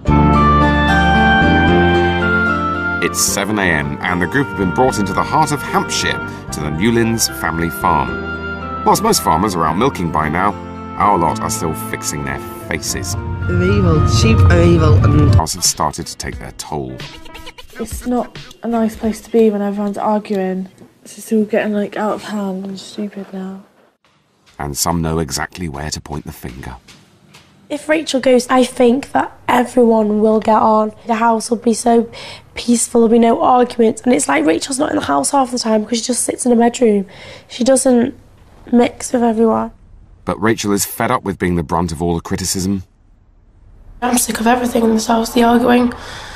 Speaker 1: It's seven a m and the group have been brought into the heart of Hampshire to the Newlands family farm. Whilst most farmers are out milking by now, our lot are still fixing their faces.
Speaker 23: They're evil. Sheep are evil. And
Speaker 1: cows have started to take their toll.
Speaker 3: It's not a nice place to be when everyone's arguing. It's just all getting like out of hand and stupid now.
Speaker 1: And some know exactly where to point the finger.
Speaker 6: If Rachel goes, I think that everyone will get on. The house will be so peaceful, there'll be no arguments. And it's like Rachel's not in the house half the time because she just sits in a bedroom. She doesn't mix with everyone.
Speaker 1: But Rachel is fed up with being the brunt of all the criticism.
Speaker 9: I'm sick of everything in this house, the arguing.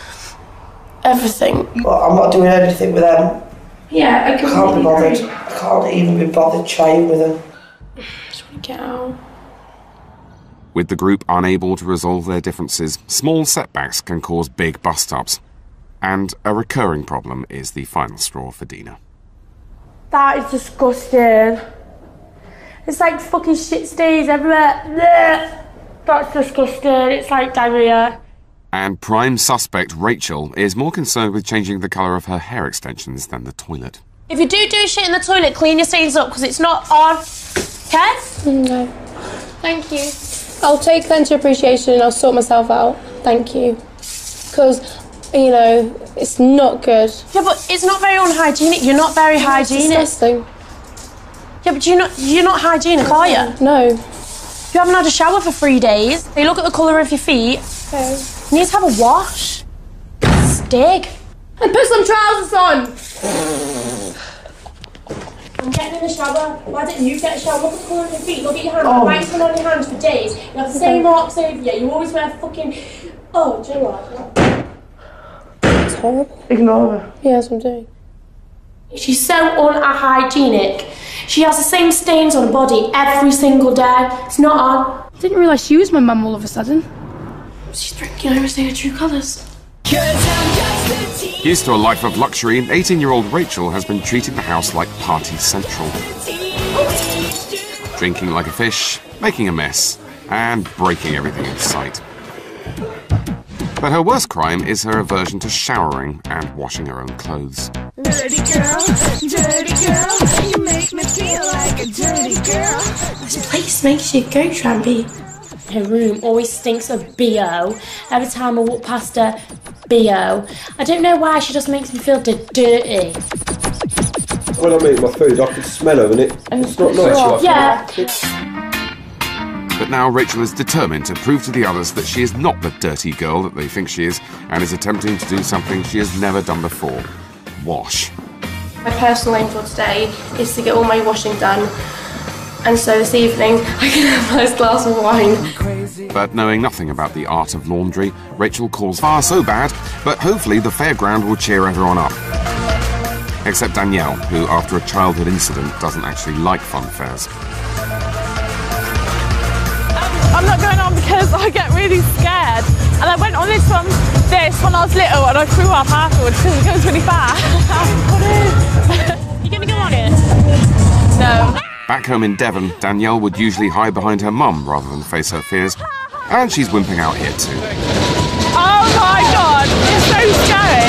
Speaker 9: Everything.
Speaker 23: Well, I'm not doing anything with them.
Speaker 9: Yeah, I
Speaker 23: I can't be bothered. I can't even be bothered trying with them.
Speaker 9: I just want to get out.
Speaker 1: With the group unable to resolve their differences, small setbacks can cause big bust-ups. And a recurring problem is the final straw for Dina.
Speaker 6: That is disgusting. It's like fucking shit stains everywhere. Blech. That's disgusting. It's like diarrhea.
Speaker 1: And prime suspect Rachel is more concerned with changing the colour of her hair extensions than the toilet.
Speaker 6: If you do do shit in the toilet, clean your stains up because it's not on. Okay?
Speaker 9: No. Thank you. I'll take that into appreciation and I'll sort myself out. Thank you. Because, you know, it's not good.
Speaker 6: Yeah, but it's not very unhygienic. You're not very hygienic.
Speaker 9: It's disgusting.
Speaker 6: Yeah, but you're not, you're not hygienic, are you?
Speaker 9: No.
Speaker 6: You haven't had a shower for three days. You look at the colour of your feet.
Speaker 9: Okay.
Speaker 6: You need to have a wash. Stig.
Speaker 9: And put some trousers on!
Speaker 6: I'm getting in the shower. Why don't you get a shower? Look at the colour of your feet. Look at your hands.
Speaker 23: Oh.
Speaker 6: Why been on your hands for days? You have the same marks over you. You always wear fucking... Oh, do you know what?
Speaker 9: It's horrible.
Speaker 23: Ignore her.
Speaker 9: Yeah, that's what I'm doing.
Speaker 6: She's so unhygienic. She has the same stains on her body every single day. It's not on.
Speaker 9: I didn't realise she was my mum all of a sudden. She's drinking over seeing her true colours.
Speaker 1: Used to a life of luxury, eighteen-year-old Rachel has been treating the house like party central. Drinking like a fish, making a mess, and breaking everything in sight. But her worst crime is her aversion to showering and washing her own clothes.
Speaker 12: Dirty girl, dirty girl, you make me feel like a dirty girl.
Speaker 6: This place makes you go trampy. Her room always stinks of B O. Every time I walk past her, B O. I don't know why, she just makes me feel dirty.
Speaker 15: When I make my food, I can smell her, and it, it's not nice.
Speaker 6: Yeah.
Speaker 1: But now Rachel is determined to prove to the others that she is not the dirty girl that they think she is, and is attempting to do something she has never done before. Wash.
Speaker 9: My personal aim for today is to get all my washing done. And so this evening, I can have a nice glass of wine.
Speaker 1: But knowing nothing about the art of laundry, Rachel calls far so bad, but hopefully the fairground will cheer everyone up. Except Danielle, who after a childhood incident doesn't actually like fun fairs.
Speaker 4: I'm not going on because I get really scared. And I went on this one, this when I was little, and I threw up afterwards because it goes really fast. You gonna go on it? No.
Speaker 1: Back home in Devon, Danielle would usually hide behind her mum rather than face her fears, and she's wimping out here too.
Speaker 4: Oh my god, it's so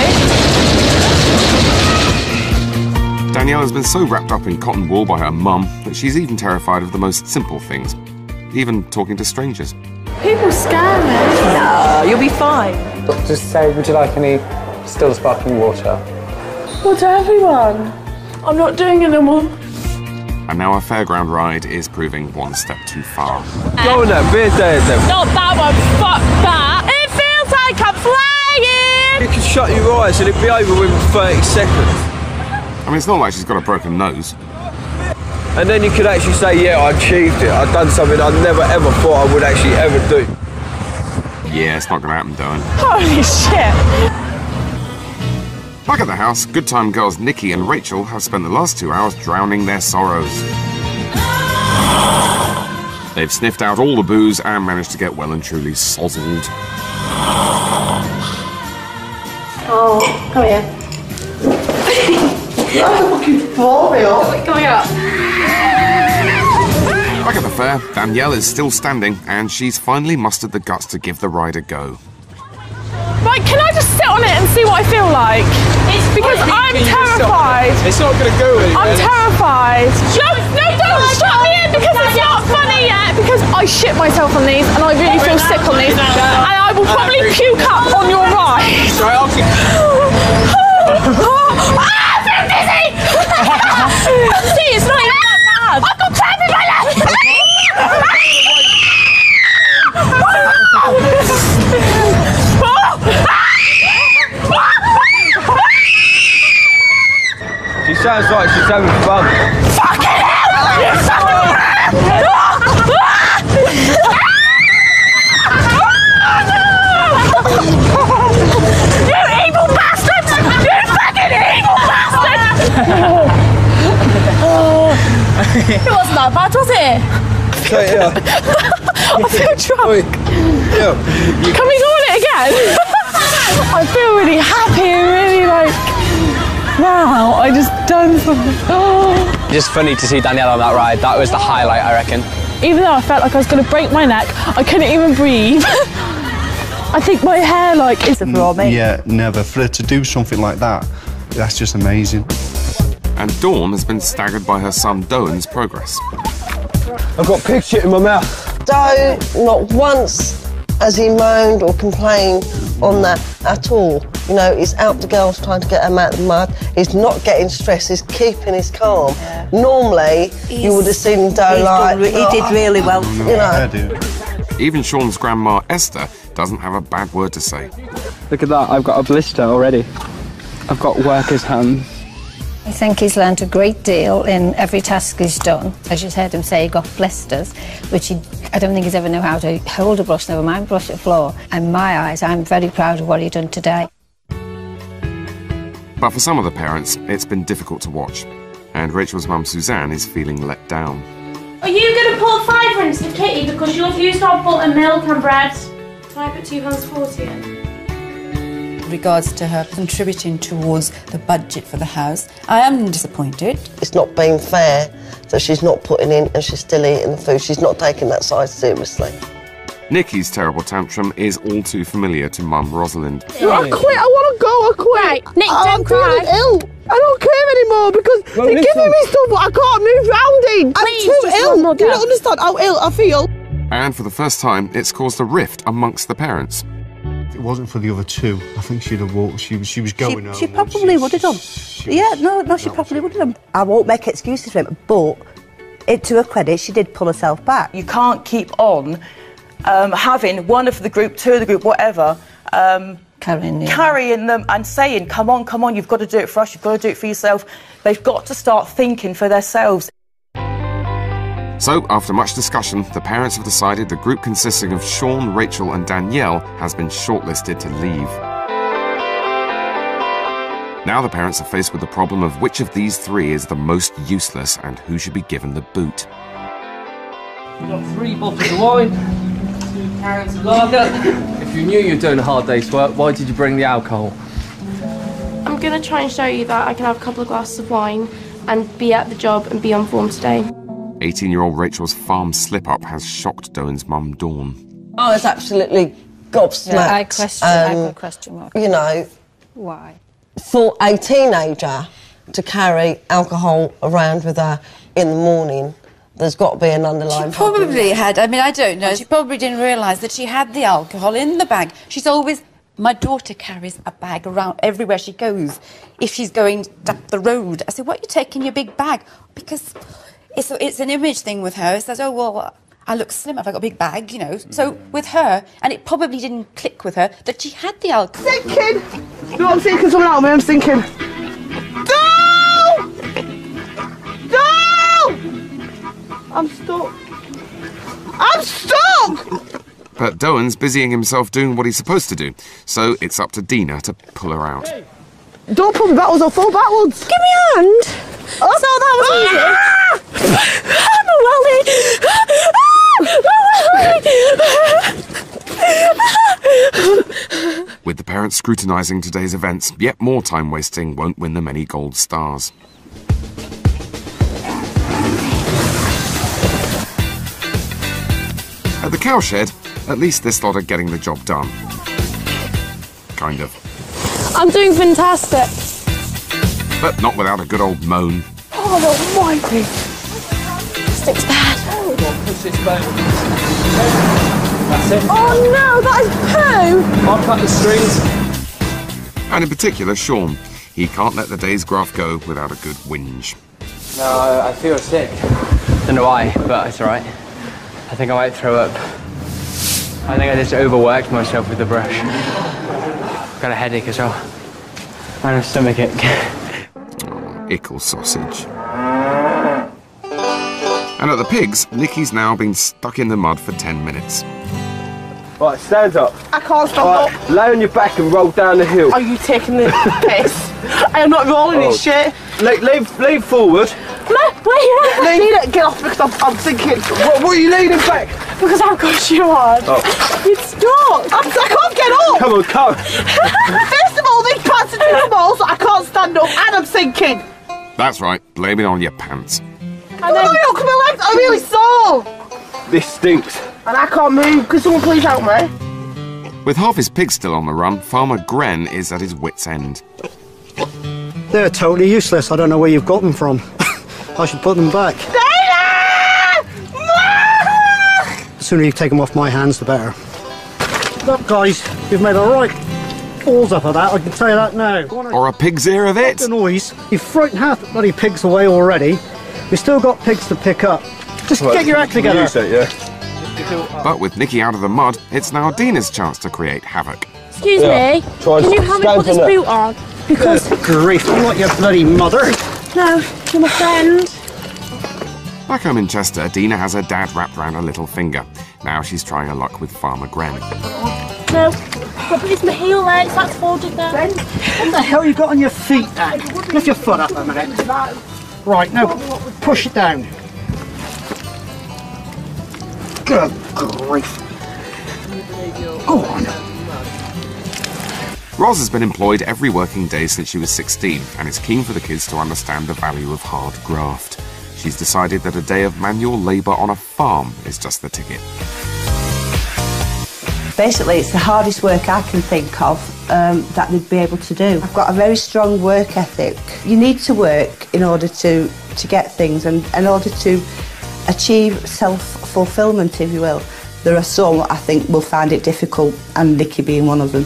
Speaker 4: scary!
Speaker 1: Danielle has been so wrapped up in cotton wool by her mum that she's even terrified of the most simple things, even talking to strangers.
Speaker 3: People scare me.
Speaker 16: No, you'll be fine.
Speaker 14: Just say, would you like any still sparkling water?
Speaker 3: Well, to everyone. I'm not doing it anymore.
Speaker 1: And now our fairground ride is proving one step too far.
Speaker 15: Go on that beer there, then.
Speaker 4: Not that one, fuck that! It feels like I'm flying!
Speaker 15: You can shut your eyes and it'll be over within thirty seconds.
Speaker 1: I mean, it's not like she's got a broken nose.
Speaker 15: And then you could actually say, yeah, I achieved it. I've done something I never ever thought I would actually ever do.
Speaker 1: Yeah, it's not going to happen, Dylan.
Speaker 4: Holy shit!
Speaker 1: Back at the house, good time girls Nikki and Rachel have spent the last two hours drowning their sorrows. They've sniffed out all the booze and managed to get well and truly sozzled.
Speaker 9: Oh, come here.
Speaker 23: You're fucking falling off.
Speaker 9: Coming up.
Speaker 1: Back at the fair, Danielle is still standing and she's finally mustered the guts to give the ride a go.
Speaker 4: Right, can I just sit on it and see what I feel like? It's because I'm terrified.
Speaker 15: It's not going to go anywhere.
Speaker 4: I'm terrified. Just, no, don't shut me in because it's not funny yet. Because I shit myself on these and I really feel sick on these. And I will probably puke up on your ride.
Speaker 15: Sorry, I'll keep...
Speaker 4: Ah, I'm dizzy! See, it's not even that bad. I've got crap in my leg!
Speaker 15: She sounds like she's having fun.
Speaker 4: Fucking hell! You fucking You evil bastard! You fucking evil bastard! It wasn't that bad, was it?
Speaker 15: Okay, yeah.
Speaker 4: I feel drunk.
Speaker 15: Yeah.
Speaker 4: Can we go on it again? I feel really happy and really like, wow, I just done something. Oh.
Speaker 13: Just funny to see Danielle on that ride. That was the highlight, I reckon.
Speaker 4: Even though I felt like I was going to break my neck, I couldn't even breathe. I think my hair, like, is for me.
Speaker 11: Yeah, never. For her to do something like that, that's just amazing.
Speaker 1: And Dawn has been staggered by her son Doan's progress.
Speaker 15: I've got pig shit in my mouth.
Speaker 7: Doe, not once has he moaned or complained on that at all. You know, he's out the girls trying to get him out of the mud. He's not getting stressed, he's keeping his calm. Yeah. Normally, he's, you would have seen Doe like...
Speaker 2: Done, he
Speaker 7: oh,
Speaker 2: did really well.
Speaker 7: You know.
Speaker 1: Even Sean's grandma, Esther, doesn't have a bad word to say.
Speaker 14: Look at that, I've got a blister already. I've got worker's hands.
Speaker 21: I think he's learned a great deal in every task he's done. As you heard him say, he got blisters, which he, I don't think he's ever knew how to hold a brush, never mind brush the floor. In my eyes, I'm very proud of what he's done today.
Speaker 1: But for some of the parents, it's been difficult to watch. And Rachel's mum, Suzanne, is feeling let down.
Speaker 6: Are you going to put fiver into the kitty because you refuse to have butter, milk and bread?
Speaker 9: Can I put two pounds forty in?
Speaker 22: regards to her contributing towards the budget for the house. I am disappointed.
Speaker 7: It's not been fair that she's not putting in and she's still eating the food. She's not taking that side seriously.
Speaker 1: Nikki's terrible tantrum is all too familiar to Mum Rosalind.
Speaker 23: No, I quit, I want to go, I quit.
Speaker 4: Right, Nick,
Speaker 23: I'm
Speaker 4: don't cry.
Speaker 23: feeling ill. I don't care anymore because
Speaker 4: Well,
Speaker 23: they're
Speaker 4: listen.
Speaker 23: giving me stuff but I can't move round in. I'm
Speaker 4: Please,
Speaker 23: too
Speaker 4: just
Speaker 23: ill.
Speaker 4: one more
Speaker 23: You
Speaker 4: go.
Speaker 23: don't understand how ill I feel.
Speaker 1: And for the first time, it's caused a rift amongst the parents.
Speaker 11: If it wasn't for the other two, I think she'd have walked. She was, she was going home.
Speaker 2: She probably would have done. Yeah, no, no, she probably would have done. I won't make excuses for him, but it, to her credit, she did pull herself back.
Speaker 16: You can't keep on um, having one of the group, two of the group, whatever, um,
Speaker 21: carrying, yeah.
Speaker 16: carrying them and saying, come on, come on, you've got to do it for us, you've got to do it for yourself. They've got to start thinking for themselves.
Speaker 1: So, after much discussion, the parents have decided the group consisting of Sean, Rachel and Danielle has been shortlisted to leave. Now the parents are faced with the problem of which of these three is the most useless and who should be given the boot.
Speaker 18: We've got three bottles of wine, two cans of lager. If you knew you were doing a hard day's work, why did you bring the alcohol?
Speaker 9: I'm going to try and show you that I can have a couple of glasses of wine and be at the job and be on form today.
Speaker 1: eighteen-year-old Rachel's farm slip-up has shocked Doan's mum, Dawn.
Speaker 7: I was absolutely gobsmacked.
Speaker 21: Yeah, I question, I've got a
Speaker 7: Um,
Speaker 21: question mark.
Speaker 7: You know,
Speaker 21: Why?
Speaker 7: for a teenager to carry alcohol around with her in the morning, there's got to be an underlying problem.
Speaker 22: Probably had, I mean, I don't know. She probably didn't realise that she had the alcohol in the bag. She's always, my daughter carries a bag around everywhere she goes. If she's going up the road, I said, what are you taking your big bag? Because it's, it's an image thing with her. It says, oh, well, I look slim if I got a big bag, you know. So with her, and it probably didn't click with her, that she had the alcohol.
Speaker 23: Thinking! You know what I'm thinking? Something out of me, I'm thinking. No! No! I'm stuck. I'm stuck!
Speaker 1: But Doan's busying himself doing what he's supposed to do, so it's up to Dina to pull her out.
Speaker 23: Don't pull me backwards, I'll fall backwards.
Speaker 4: Give me a hand. Oh. So that was easy. I'm a welly.
Speaker 1: With the parents scrutinising today's events, yet more time wasting won't win them any gold stars. At the cowshed, at least this lot are getting the job done. Kind of.
Speaker 4: I'm doing fantastic.
Speaker 1: But not without a good old moan.
Speaker 4: Oh, the wiping. Sticks bad.
Speaker 18: That's it.
Speaker 4: Oh no, that is poo!
Speaker 18: I'll cut the strings.
Speaker 1: And in particular, Sean. He can't let the day's graft go without a good whinge.
Speaker 13: No, I, I feel sick. Don't know why, but it's alright. I think I might throw up. I think I just overworked myself with the brush. Got a headache as well. And a stomachache.
Speaker 1: Oh, ickle sausage. And at the pigs, Nikki's now been stuck in the mud for ten minutes.
Speaker 15: Right, stand up.
Speaker 23: I can't stand
Speaker 15: right,
Speaker 23: up.
Speaker 15: Lay on your back and roll down the hill.
Speaker 23: Are you taking the piss? I am not rolling
Speaker 15: Oh.
Speaker 23: in shit.
Speaker 15: Le lean, lean forward.
Speaker 23: No, wait, I need it. Get off because I'm, I'm thinking.
Speaker 15: What, what are you leaning back?
Speaker 23: Because I've got you on.
Speaker 15: Oh.
Speaker 23: It's stuck. I'm, I can't get up.
Speaker 15: Come on, come.
Speaker 23: First of all, these pants are too small, so I can't stand up, and I'm sinking.
Speaker 1: That's right, blame it on your pants.
Speaker 23: And then, look, my legs are really sore.
Speaker 15: This stinks.
Speaker 23: And I can't move. Could someone please help me?
Speaker 1: With half his pigs still on the run, Farmer Gren is at his wit's end.
Speaker 17: They're totally useless. I don't know where you've got them from. I should put them back. The sooner you take them off my hands, the better. Look, guys, you've made a right balls up of that, I can tell you that now.
Speaker 1: Or a pig's ear of it.
Speaker 17: The noise. You've frightened half the bloody pigs away already. We've still got pigs to pick up. Just
Speaker 15: Right,
Speaker 17: get your act together.
Speaker 15: use it, yeah.
Speaker 1: But with Nikki out of the mud, it's now Dina's chance to create havoc.
Speaker 4: Excuse
Speaker 15: Yeah,
Speaker 4: me,
Speaker 15: try and
Speaker 4: can you help me
Speaker 15: stand
Speaker 4: put this
Speaker 15: on it.
Speaker 4: boot on? Because,
Speaker 17: Good grief, I'm not your bloody mother.
Speaker 4: no, you're my friend.
Speaker 1: Back home in Chester, Dina has her dad wrapped around her little finger. Now she's trying her luck with Farmer Gren.
Speaker 4: No, but it's my heel legs, that's folded there.
Speaker 17: What the hell you got on your feet, Dad? Lift your foot up a minute. Right, now push it down. Good grief. Go on.
Speaker 1: Roz has been employed every working day since she was sixteen and is keen for the kids to understand the value of hard graft. She's decided that a day of manual labour on a farm is just the ticket.
Speaker 2: Basically, it's the hardest work I can think of um, that they'd be able to do. I've got a very strong work ethic. You need to work in order to, to get things and in order to achieve self-fulfilment, if you will. There are some I think will find it difficult, and Nikki being one of them.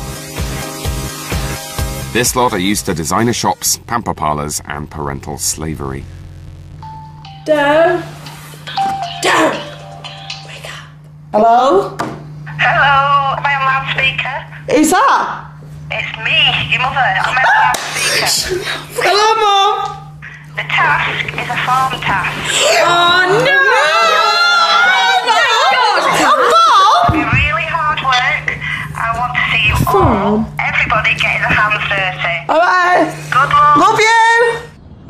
Speaker 1: This lot are used to designer shops, pamper parlours and parental slavery.
Speaker 6: Doe? Doe! Wake up. Hello?
Speaker 10: Hello, am I on loudspeaker?
Speaker 23: Is that?
Speaker 10: It's me, your mother. I'm on loudspeaker.
Speaker 23: Hello, Mum.
Speaker 10: The task is a farm task.
Speaker 23: Oh, no!
Speaker 10: It'll be really hard work. I want to see you all, everybody getting their hands dirty.
Speaker 23: All right.
Speaker 10: Good luck.
Speaker 23: Love you.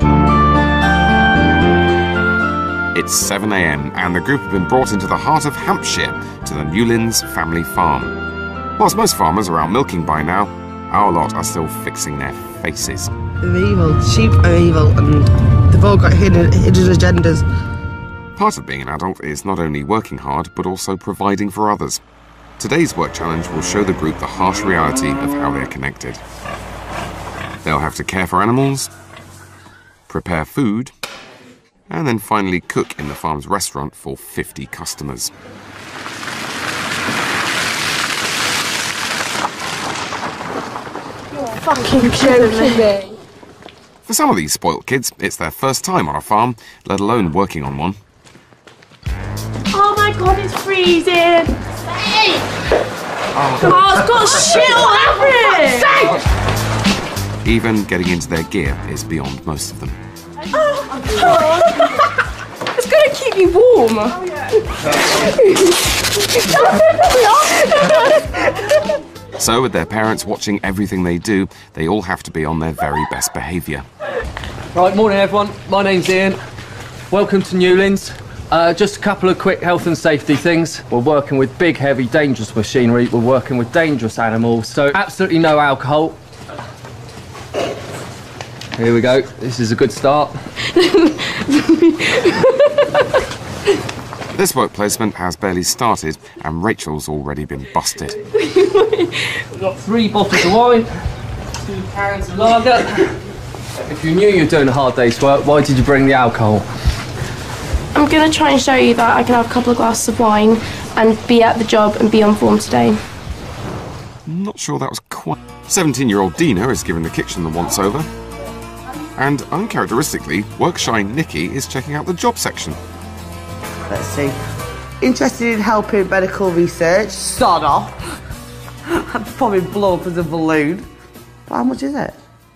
Speaker 1: It's seven a m and the group have been brought into the heart of Hampshire to the Newlands family farm. Whilst most farmers are out milking by now, our lot are still fixing their faces.
Speaker 23: They're evil. Sheep are evil, and they've all got hidden, hidden agendas.
Speaker 1: Part of being an adult is not only working hard, but also providing for others. Today's work challenge will show the group the harsh reality of how they're connected. They'll have to care for animals, prepare food, and then finally cook in the farm's restaurant for fifty customers.
Speaker 6: You're fucking joking me.
Speaker 1: For some of these spoilt kids, it's their first time on a farm, let alone working on one.
Speaker 6: Oh my god, it's freezing! Hey! Oh, it's got shit all over it!
Speaker 1: Even getting into their gear is beyond most of them.
Speaker 6: Oh, it's gonna keep you warm. Oh,
Speaker 1: yeah. So, with their parents watching everything they do, they all have to be on their very best behaviour.
Speaker 18: Right, morning everyone. My name's Ian. Welcome to Newlands. Uh, just a couple of quick health and safety things. We're working with big, heavy, dangerous machinery. We're working with dangerous animals. So, absolutely no alcohol. Here we go. This is a good start.
Speaker 1: This work placement has barely started and Rachel's already been busted.
Speaker 18: We've got three bottles of wine, two cans of lager. If you knew you were doing a hard day's work, why did you bring the alcohol?
Speaker 9: I'm going to try and show you that I can have a couple of glasses of wine and be at the job and be on form today.
Speaker 1: I'm not sure that was quite... seventeen-year-old Dina is giving the kitchen the once-over. And uncharacteristically, work-shy Nikki is checking out the job section.
Speaker 23: Let's see. Interested in helping medical research? Sod off. I'd probably blow up as a balloon. But how much is it?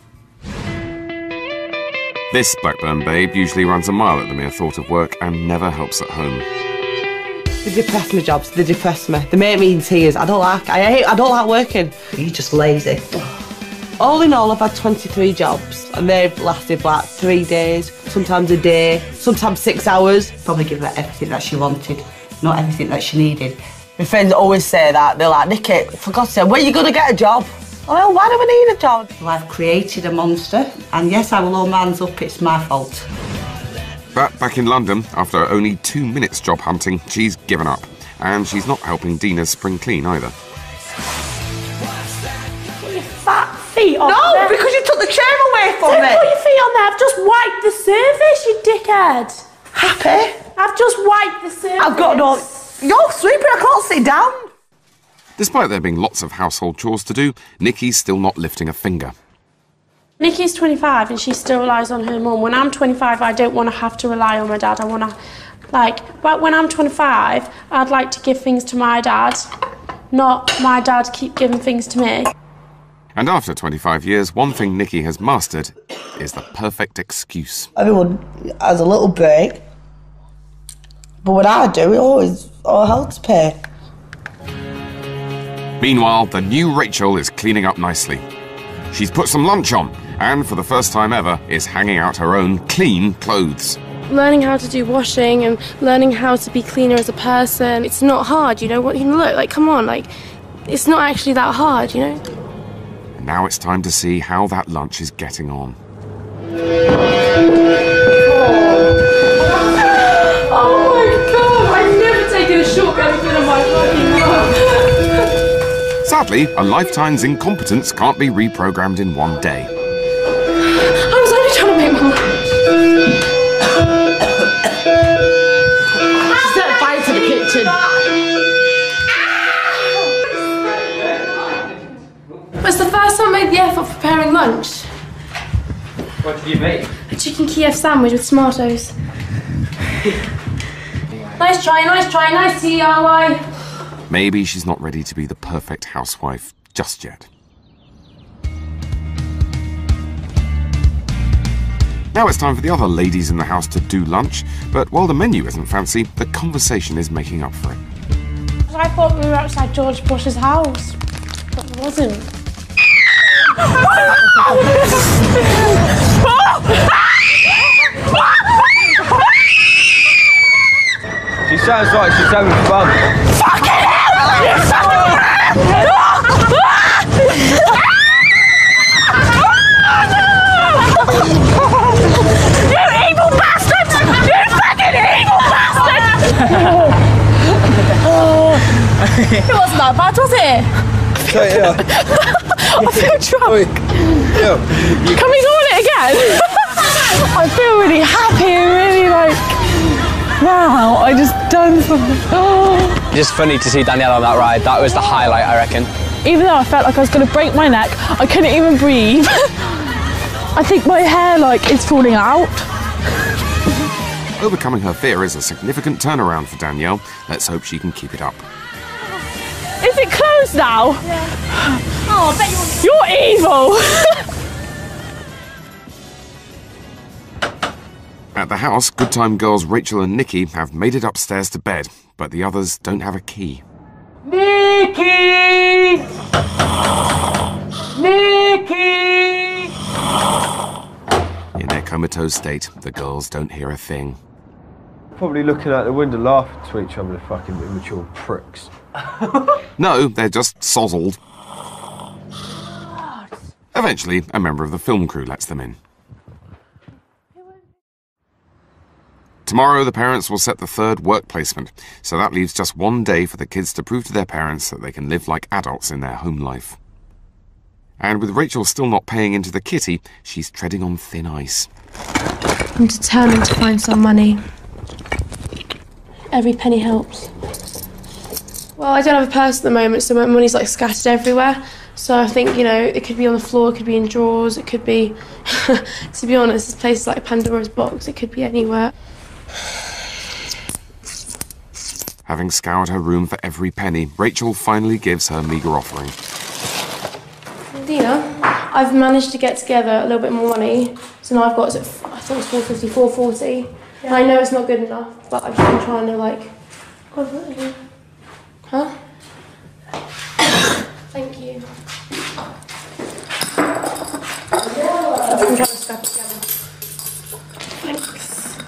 Speaker 1: This Blackburn babe usually runs a mile at the mere thought of work and never helps at home.
Speaker 23: They depress me, jobs. They depress me. They make me in tears. I don't like. I hate. I don't like working.
Speaker 2: You're just lazy.
Speaker 23: All in all, I've had twenty-three jobs, and they've lasted like three days, sometimes a day, sometimes six hours.
Speaker 2: Probably give her everything that she wanted, not everything that she needed.
Speaker 23: My friends always say that. They're like, Nikki, for God's sake, when are you going to get a job? Well, why do we need a job?
Speaker 2: Well, I've created a monster, and yes, I will hold my hands up, it's my fault.
Speaker 1: But back in London, after only two minutes job hunting, she's given up. And she's not helping Dina's spring clean either.
Speaker 6: Fat feet on
Speaker 23: No,
Speaker 6: there.
Speaker 23: because you took the chair away from
Speaker 6: Don't
Speaker 23: me.
Speaker 6: put your feet on there. I've just wiped the surface, you dickhead.
Speaker 23: Happy?
Speaker 6: I've just wiped the surface.
Speaker 23: I've got no... You're sweeping, I can't sit down.
Speaker 1: Despite there being lots of household chores to do, Nikki's still not lifting a finger.
Speaker 6: Nikki's twenty-five and she still relies on her mum. When I'm twenty-five, I don't want to have to rely on my dad. I want to, like, but when I'm twenty-five, I'd like to give things to my dad, not my dad keep giving things to me.
Speaker 1: And after twenty-five years, one thing Nikki has mastered is the perfect excuse.
Speaker 23: Everyone has a little break, but when I do, it always all hell to pay.
Speaker 1: Meanwhile, the new Rachel is cleaning up nicely. She's put some lunch on, and for the first time ever, is hanging out her own clean clothes.
Speaker 9: Learning how to do washing and learning how to be cleaner as a person, it's not hard, you know, what you look, like, come on, like, it's not actually that hard, you know.
Speaker 1: And now it's time to see how that lunch is getting on.
Speaker 9: Oh my god, I've never taken a shortcut in my fucking life.
Speaker 1: Sadly, a lifetime's incompetence can't be reprogrammed in one day.
Speaker 9: I was only trying to make my lunch.
Speaker 4: Set fire to the kitchen.
Speaker 9: It's the first time I made the effort of preparing lunch.
Speaker 14: What did you make?
Speaker 9: A chicken Kiev sandwich with tomatoes. Nice try, nice try, nice D I Y.
Speaker 1: Maybe she's not ready to be the perfect housewife just yet. Now it's time for the other ladies in the house to do lunch, but while the menu isn't fancy, the conversation is making up for it.
Speaker 6: I thought we were outside George Bush's house, but it wasn't.
Speaker 15: She sounds like she's having fun.
Speaker 12: Fucking hell! You fucking You evil bastard! You fucking evil bastard!
Speaker 4: It wasn't that bad, was it?
Speaker 15: So, yeah.
Speaker 4: I feel drunk.
Speaker 15: Yeah.
Speaker 4: Can we go on it again? I feel really happy, really like, wow, I just done something.
Speaker 13: Just funny to see Danielle on that ride. That was the highlight, I reckon.
Speaker 4: Even though I felt like I was going to break my neck, I couldn't even breathe. I think my hair, like, is falling out.
Speaker 1: Overcoming her fear is a significant turnaround for Danielle. Let's hope she can keep it up.
Speaker 4: Is it closed now?
Speaker 12: Yeah. Oh, I bet
Speaker 4: you're... You're evil!
Speaker 1: At the house, good time girls Rachel and Nikki have made it upstairs to bed, but the others don't have a key.
Speaker 12: Nikki! Nikki!
Speaker 1: In their comatose state, the girls don't hear a thing.
Speaker 15: Probably looking out the window laughing to each other, the fucking immature pricks.
Speaker 1: No, they're just sozzled. Eventually, a member of the film crew lets them in. Tomorrow, the parents will set the third work placement, so that leaves just one day for the kids to prove to their parents that they can live like adults in their home life. And with Rachel still not paying into the kitty, she's treading on thin ice.
Speaker 6: I'm determined to find some money. Every penny helps. Well, I don't have a purse at the moment, so my money's like scattered everywhere. So I think, you know, it could be on the floor, it could be in drawers, it could be... to be honest, this place is like Pandora's box, it could be anywhere.
Speaker 1: Having scoured her room for every penny, Rachel finally gives her meagre offering.
Speaker 6: Dina, I've managed to get together a little bit more money. So now I've got, I thought it was four fifty, four forty. Yeah. I know it's not good enough, but I've been trying to like... Huh? Thank you. I'm trying to scrap it together. Thanks.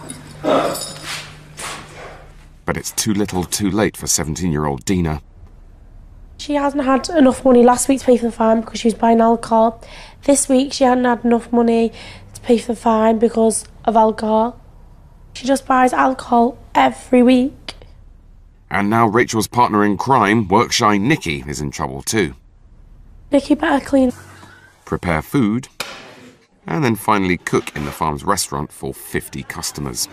Speaker 1: But it's too little too late for seventeen-year-old Dina.
Speaker 6: She hasn't had enough money last week to pay for the fine because she was buying alcohol. This week she hadn't had enough money to pay for the fine because of alcohol. She just buys alcohol every week.
Speaker 1: And now Rachel's partner in crime, work-shy Nikki, is in trouble too.
Speaker 6: Nikki better clean.
Speaker 1: Prepare food, and then finally cook in the farm's restaurant for fifty customers.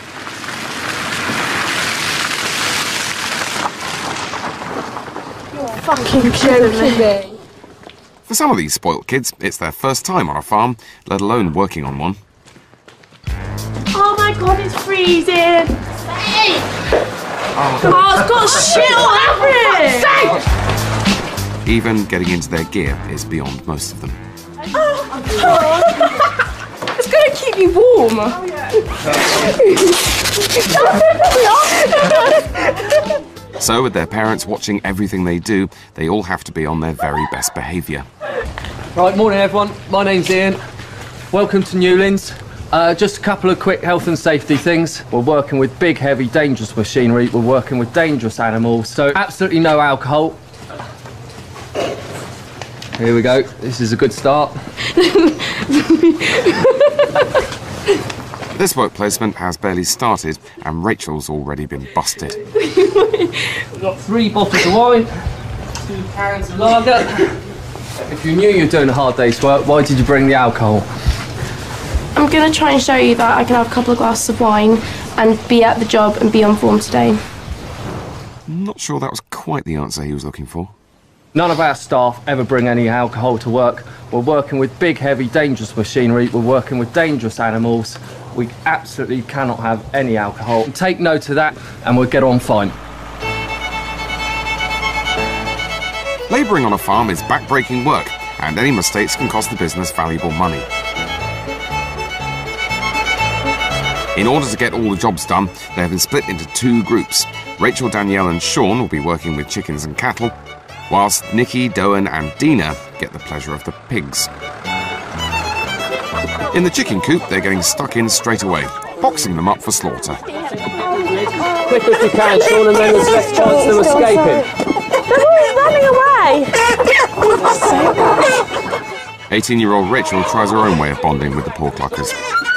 Speaker 6: Fucking joking me.
Speaker 1: For some of these spoilt kids, it's their first time on a farm, let alone working on one.
Speaker 6: Oh my god, it's freezing! Hey!
Speaker 1: Oh,
Speaker 6: oh it's got shit all over it!
Speaker 1: Even getting into their gear is beyond most of them.
Speaker 4: Oh, it's going to keep you warm. Oh,
Speaker 1: yeah. So, with their parents watching everything they do, they all have to be on their very best behaviour.
Speaker 18: Right, morning everyone. My name's Ian. Welcome to Newlands. Uh, just a couple of quick health and safety things. We're working with big, heavy, dangerous machinery. We're working with dangerous animals. So, absolutely no alcohol. Here we go. This is a good start.
Speaker 1: This work placement has barely started and Rachel's already been busted.
Speaker 18: We've got three bottles of wine, two cans of lager. If you knew you were doing a hard day's work, why did you bring the alcohol?
Speaker 9: I'm going to try and show you that I can have a couple of glasses of wine and be at the job and be on form today.
Speaker 1: Not sure that was quite the answer he was looking for.
Speaker 18: None of our staff ever bring any alcohol to work. We're working with big, heavy, dangerous machinery. We're working with dangerous animals. We absolutely cannot have any alcohol. Take note of that and we'll get on fine.
Speaker 1: Labouring on a farm is back-breaking work and any mistakes can cost the business valuable money. In order to get all the jobs done, they have been split into two groups. Rachel, Danielle and Sean will be working with chickens and cattle, whilst Nikki, Doan and Dina get the pleasure of the pigs. In the chicken coop, they're getting stuck in straight away, boxing them up for slaughter.
Speaker 13: Quick as you can, Sean, and then there's less chance of them escaping.
Speaker 4: They're all running away!
Speaker 1: eighteen-year-old Rachel tries her own way of bonding with the poor cluckers.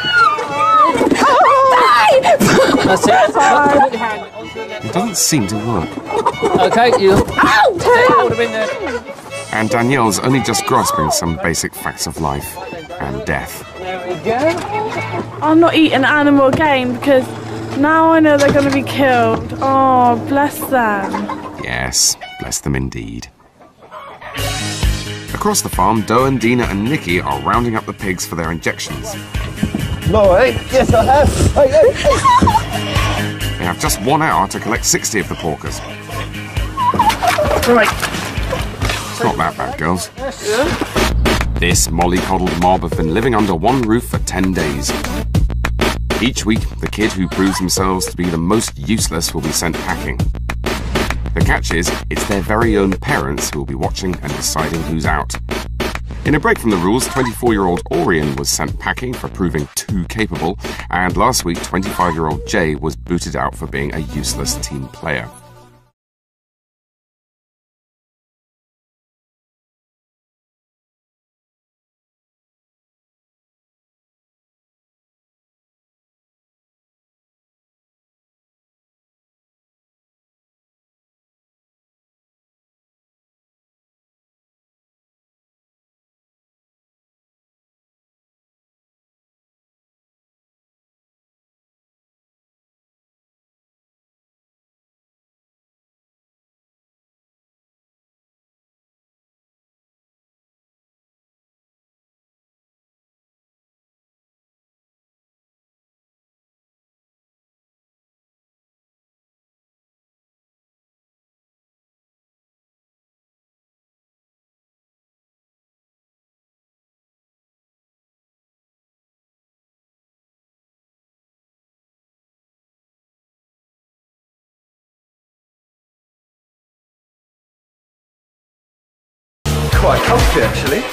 Speaker 13: That's it.
Speaker 1: It doesn't seem to work.
Speaker 13: Okay, you.
Speaker 4: Ow!
Speaker 1: And Danielle's only just grasping some basic facts of life and death.
Speaker 13: There we go.
Speaker 3: I'm not eating an animal again because now I know they're going to be killed. Oh, bless them.
Speaker 1: Yes, bless them indeed. Across the farm, Doan, Dina and Nikki are rounding up the pigs for their injections.
Speaker 15: No, eh? Yes, I have. Hey, hey, hey.
Speaker 1: They have just one hour to collect sixty of the porkers.
Speaker 3: Right.
Speaker 1: It's not that bad, girls. This mollycoddled mob have been living under one roof for ten days. Each week, the kid who proves themselves to be the most useless will be sent packing. The catch is, it's their very own parents who will be watching and deciding who's out. In a break from the rules, twenty-four-year-old Orion was sent packing for proving too capable, and last week, twenty-five-year-old Jay was booted out for being a useless team player.
Speaker 15: Quite comfy, actually.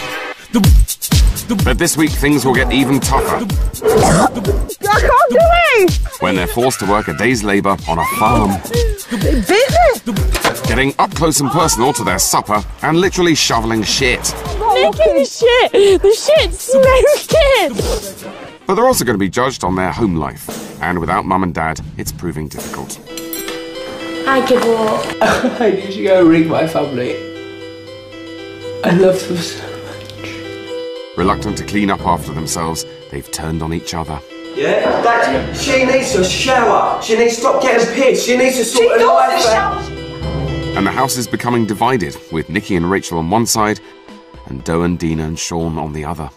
Speaker 1: But this week, things will get even tougher.
Speaker 4: I can't do it!
Speaker 1: When they're forced to work a day's labour on a farm.
Speaker 4: It bit me!
Speaker 1: Getting up close and personal to their supper and literally shoveling shit.
Speaker 4: Making shit! The shit's smoking!
Speaker 1: But they're also going to be judged on their home life. And without mum and dad, it's proving difficult.
Speaker 9: I give up.
Speaker 13: I need to go ring my family. I love them so much.
Speaker 1: Reluctant to clean up after themselves, they've turned on each other.
Speaker 5: Yeah, that she needs to shower. She needs to stop getting pissed. She needs to sort her life out.
Speaker 1: And the house is becoming divided, with Nikki and Rachel on one side, and Doan, Dina and Sean on the other.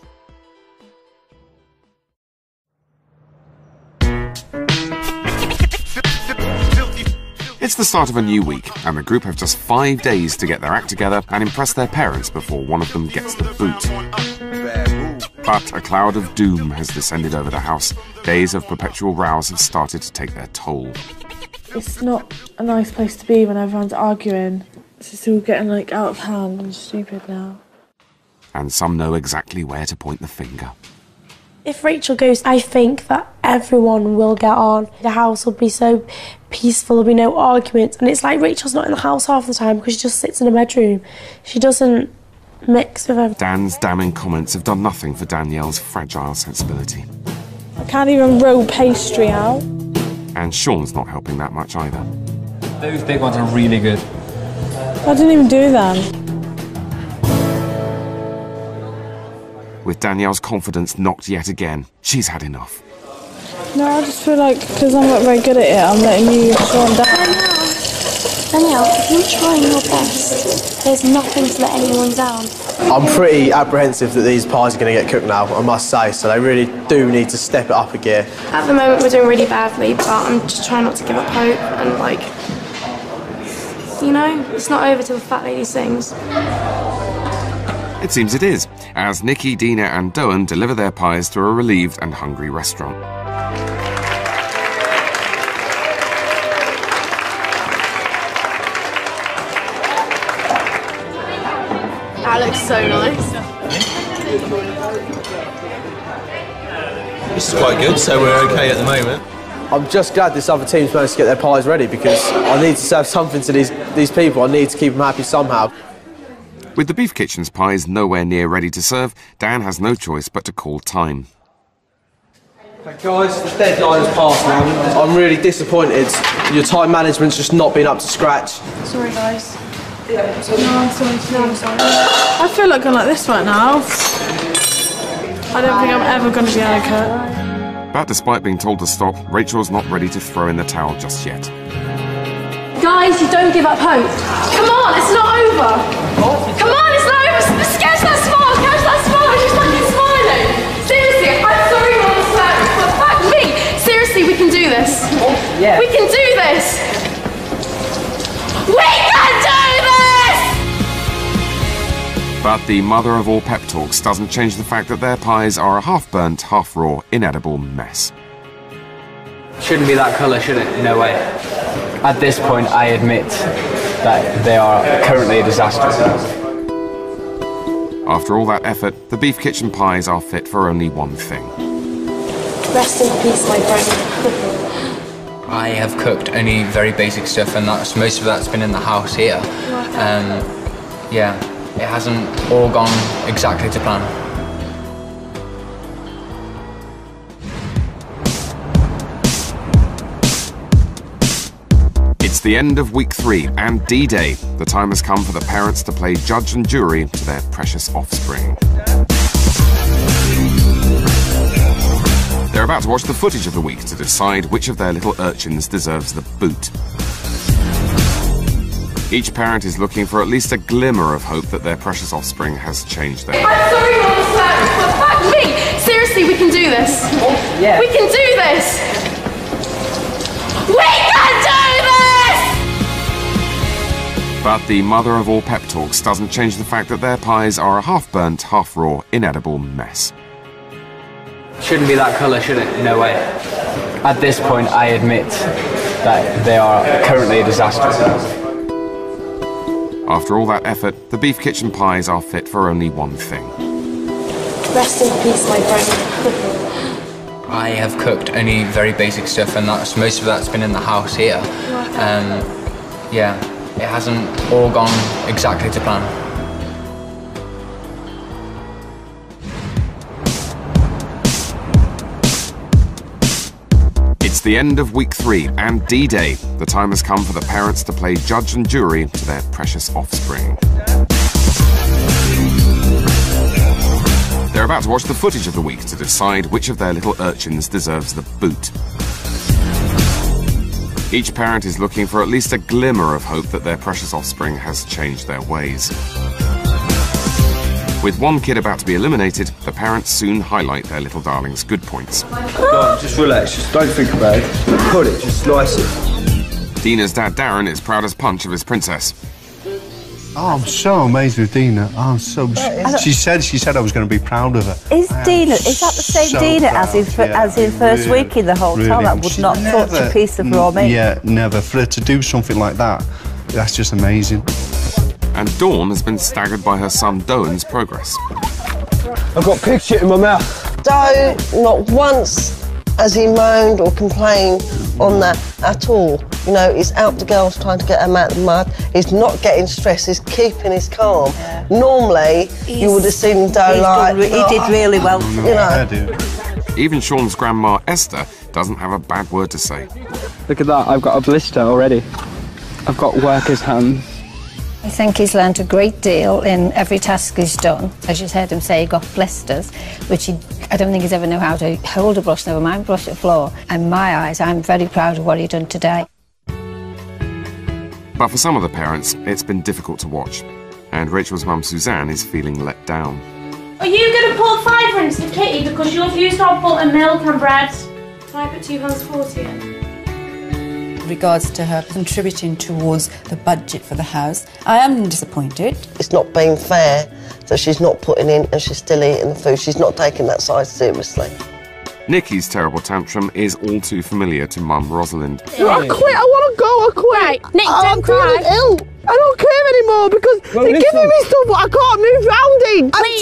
Speaker 1: It's the start of a new week, and the group have just five days to get their act together and impress their parents before one of them gets the boot. But a cloud of doom has descended over the house. Days of perpetual rows have started to take their toll.
Speaker 3: It's not a nice place to be when everyone's arguing. It's just all getting like out of hand and stupid now.
Speaker 1: And some know exactly where to point the finger.
Speaker 6: If Rachel goes, I think that everyone will get on. The house will be so peaceful, there'll be no arguments. And it's like Rachel's not in the house half the time because she just sits in a bedroom. She doesn't mixed with everything.
Speaker 1: Dan's damning comments have done nothing for Danielle's fragile sensibility.
Speaker 3: I can't even roll pastry out.
Speaker 1: And Sean's not helping that much either.
Speaker 14: Those big ones are really good.
Speaker 3: I didn't even do them.
Speaker 1: With Danielle's confidence knocked yet again, she's had enough.
Speaker 3: No, I just feel like because I'm not very good at it, I'm letting you Sean down.
Speaker 6: Danielle, if you're trying your best, there's nothing to let anyone down.
Speaker 8: I'm pretty apprehensive that these pies are going to get cooked now, I must say, so they really do need to step it up a gear.
Speaker 9: At the moment we're doing really badly, but I'm just trying not to give up hope and like, you know, it's not over till the fat lady sings.
Speaker 1: It seems it is, as Nikki, Dina and Doan deliver their pies to a relieved and hungry restaurant.
Speaker 9: That looks so nice.
Speaker 8: This is quite good, so we're okay at the moment. I'm just glad this other team's managed to get their pies ready because I need to serve something to these, these people. I need to keep them happy somehow.
Speaker 1: With the Beef Kitchen's pies nowhere near ready to serve, Dan has no choice but to call time.
Speaker 8: Okay, guys, the deadline has passed now. I'm really disappointed. Your time management's just not been up to scratch.
Speaker 9: Sorry guys.
Speaker 3: No, I'm sorry. No, I'm sorry. I feel like I'm like this right now. I don't think I'm ever going to be able to cook.
Speaker 1: But despite being told to stop, Rachel's not ready to throw in the towel just yet.
Speaker 4: Guys, you don't give up hope. Come on, it's not over. Come on, it's not over. Catch that smile, catch that smile. She's fucking smiling. Seriously, I'm sorry, Mom, but fuck me. Seriously, we can do this.
Speaker 14: Yeah.
Speaker 4: We can do this. We can do this!
Speaker 1: But the mother of all pep talks doesn't change the fact that their pies are a half-burnt, half-raw, inedible mess.
Speaker 14: Shouldn't be that colour, should it? No way. At this point, I admit that they are currently a disaster.
Speaker 1: After all that effort, the Beef Kitchen pies are fit for only one thing.
Speaker 6: Rest in peace, my friend.
Speaker 13: I have cooked only very basic stuff, and that's most of that's been in the house here. Um, yeah, it hasn't all gone exactly to plan.
Speaker 1: It's the end of week three and D-Day. The time has come for the parents to play judge and jury to their precious offspring. They're about to watch the footage of the week to decide which of their little urchins deserves the boot. Each parent is looking for at least a glimmer of hope that their precious offspring has changed their life.
Speaker 4: I'm sorry, Mom, but fuck me. Seriously, we can do this.
Speaker 14: Yeah.
Speaker 4: We can do this. We can do this!
Speaker 1: But the mother of all pep talks doesn't change the fact that their pies are a half-burnt, half-raw, inedible mess.
Speaker 14: Shouldn't be that colour, should it? No way. At this point, I admit that they are currently a disaster.
Speaker 1: After all that effort, the Beef Kitchen pies are fit for only one thing.
Speaker 6: Rest in peace, my friend.
Speaker 13: I have cooked only very basic stuff, and that's most of that's been in the house here. Um, yeah, it hasn't all gone exactly to plan.
Speaker 1: It's the end of week three and D-Day. The time has come for the parents to play judge and jury to their precious offspring. They're about to watch the footage of the week to decide which of their little urchins deserves the boot. Each parent is looking for at least a glimmer of hope that their precious offspring has changed their ways. With one kid about to be eliminated, the parents soon highlight their little darling's good points.
Speaker 5: Go on, just relax, just don't think about it. Pull it, just slice it.
Speaker 1: Dina's dad Darren is proud as punch of his princess.
Speaker 11: Oh, I'm so amazed with Dina. Oh, I'm so. She, she said she said I was going to be proud of her.
Speaker 2: Is Dina, is that the same
Speaker 11: so
Speaker 2: Dina
Speaker 11: proud,
Speaker 2: as in,
Speaker 11: yeah,
Speaker 2: as in first
Speaker 11: really,
Speaker 2: week in the hotel
Speaker 11: really.
Speaker 2: that would
Speaker 11: She
Speaker 2: not touch
Speaker 11: never-
Speaker 2: a piece of raw meat?
Speaker 11: Yeah, never. For her to do something like that, that's just amazing.
Speaker 1: And Dawn has been staggered by her son Doan's progress.
Speaker 5: I've got pig shit in my mouth.
Speaker 7: Doe, not once has he moaned or complained on that at all. You know, he's out the girls trying to get him out of the mud. He's not getting stressed. He's keeping his calm. Yeah. Normally, he's, you would have seen him go like...
Speaker 22: Done, he did really well.
Speaker 7: You know.
Speaker 1: Even Sean's grandma, Esther, doesn't have a bad word to say.
Speaker 14: Look at that, I've got a blister already. I've got worker's hands.
Speaker 21: I think he's learned a great deal in every task he's done. As you heard him say, he got blisters, which he, I don't think he's ever knew how to hold a brush, never mind brush the floor. In my eyes, I'm very proud of what he's done today.
Speaker 1: But for some of the parents, it's been difficult to watch. And Rachel's mum, Suzanne, is feeling let down.
Speaker 6: Are you going to put fiver into the kitty because you refuse to have butter, milk and bread? Can I put two pounds forty in?
Speaker 22: Regards to her contributing towards the budget for the house, I am disappointed.
Speaker 7: It's not been fair that she's not putting in and she's still eating the food. She's not taking that side seriously.
Speaker 1: Nikki's terrible tantrum is all too familiar to mum Rosalind.
Speaker 23: I quit, I want to go, I quit.
Speaker 6: Right, Nick, don't
Speaker 23: I'm
Speaker 6: cry.
Speaker 23: feeling ill. I don't care anymore because
Speaker 15: Well,
Speaker 23: they're
Speaker 15: listen.
Speaker 23: giving me stuff but I can't move round in.
Speaker 6: Please.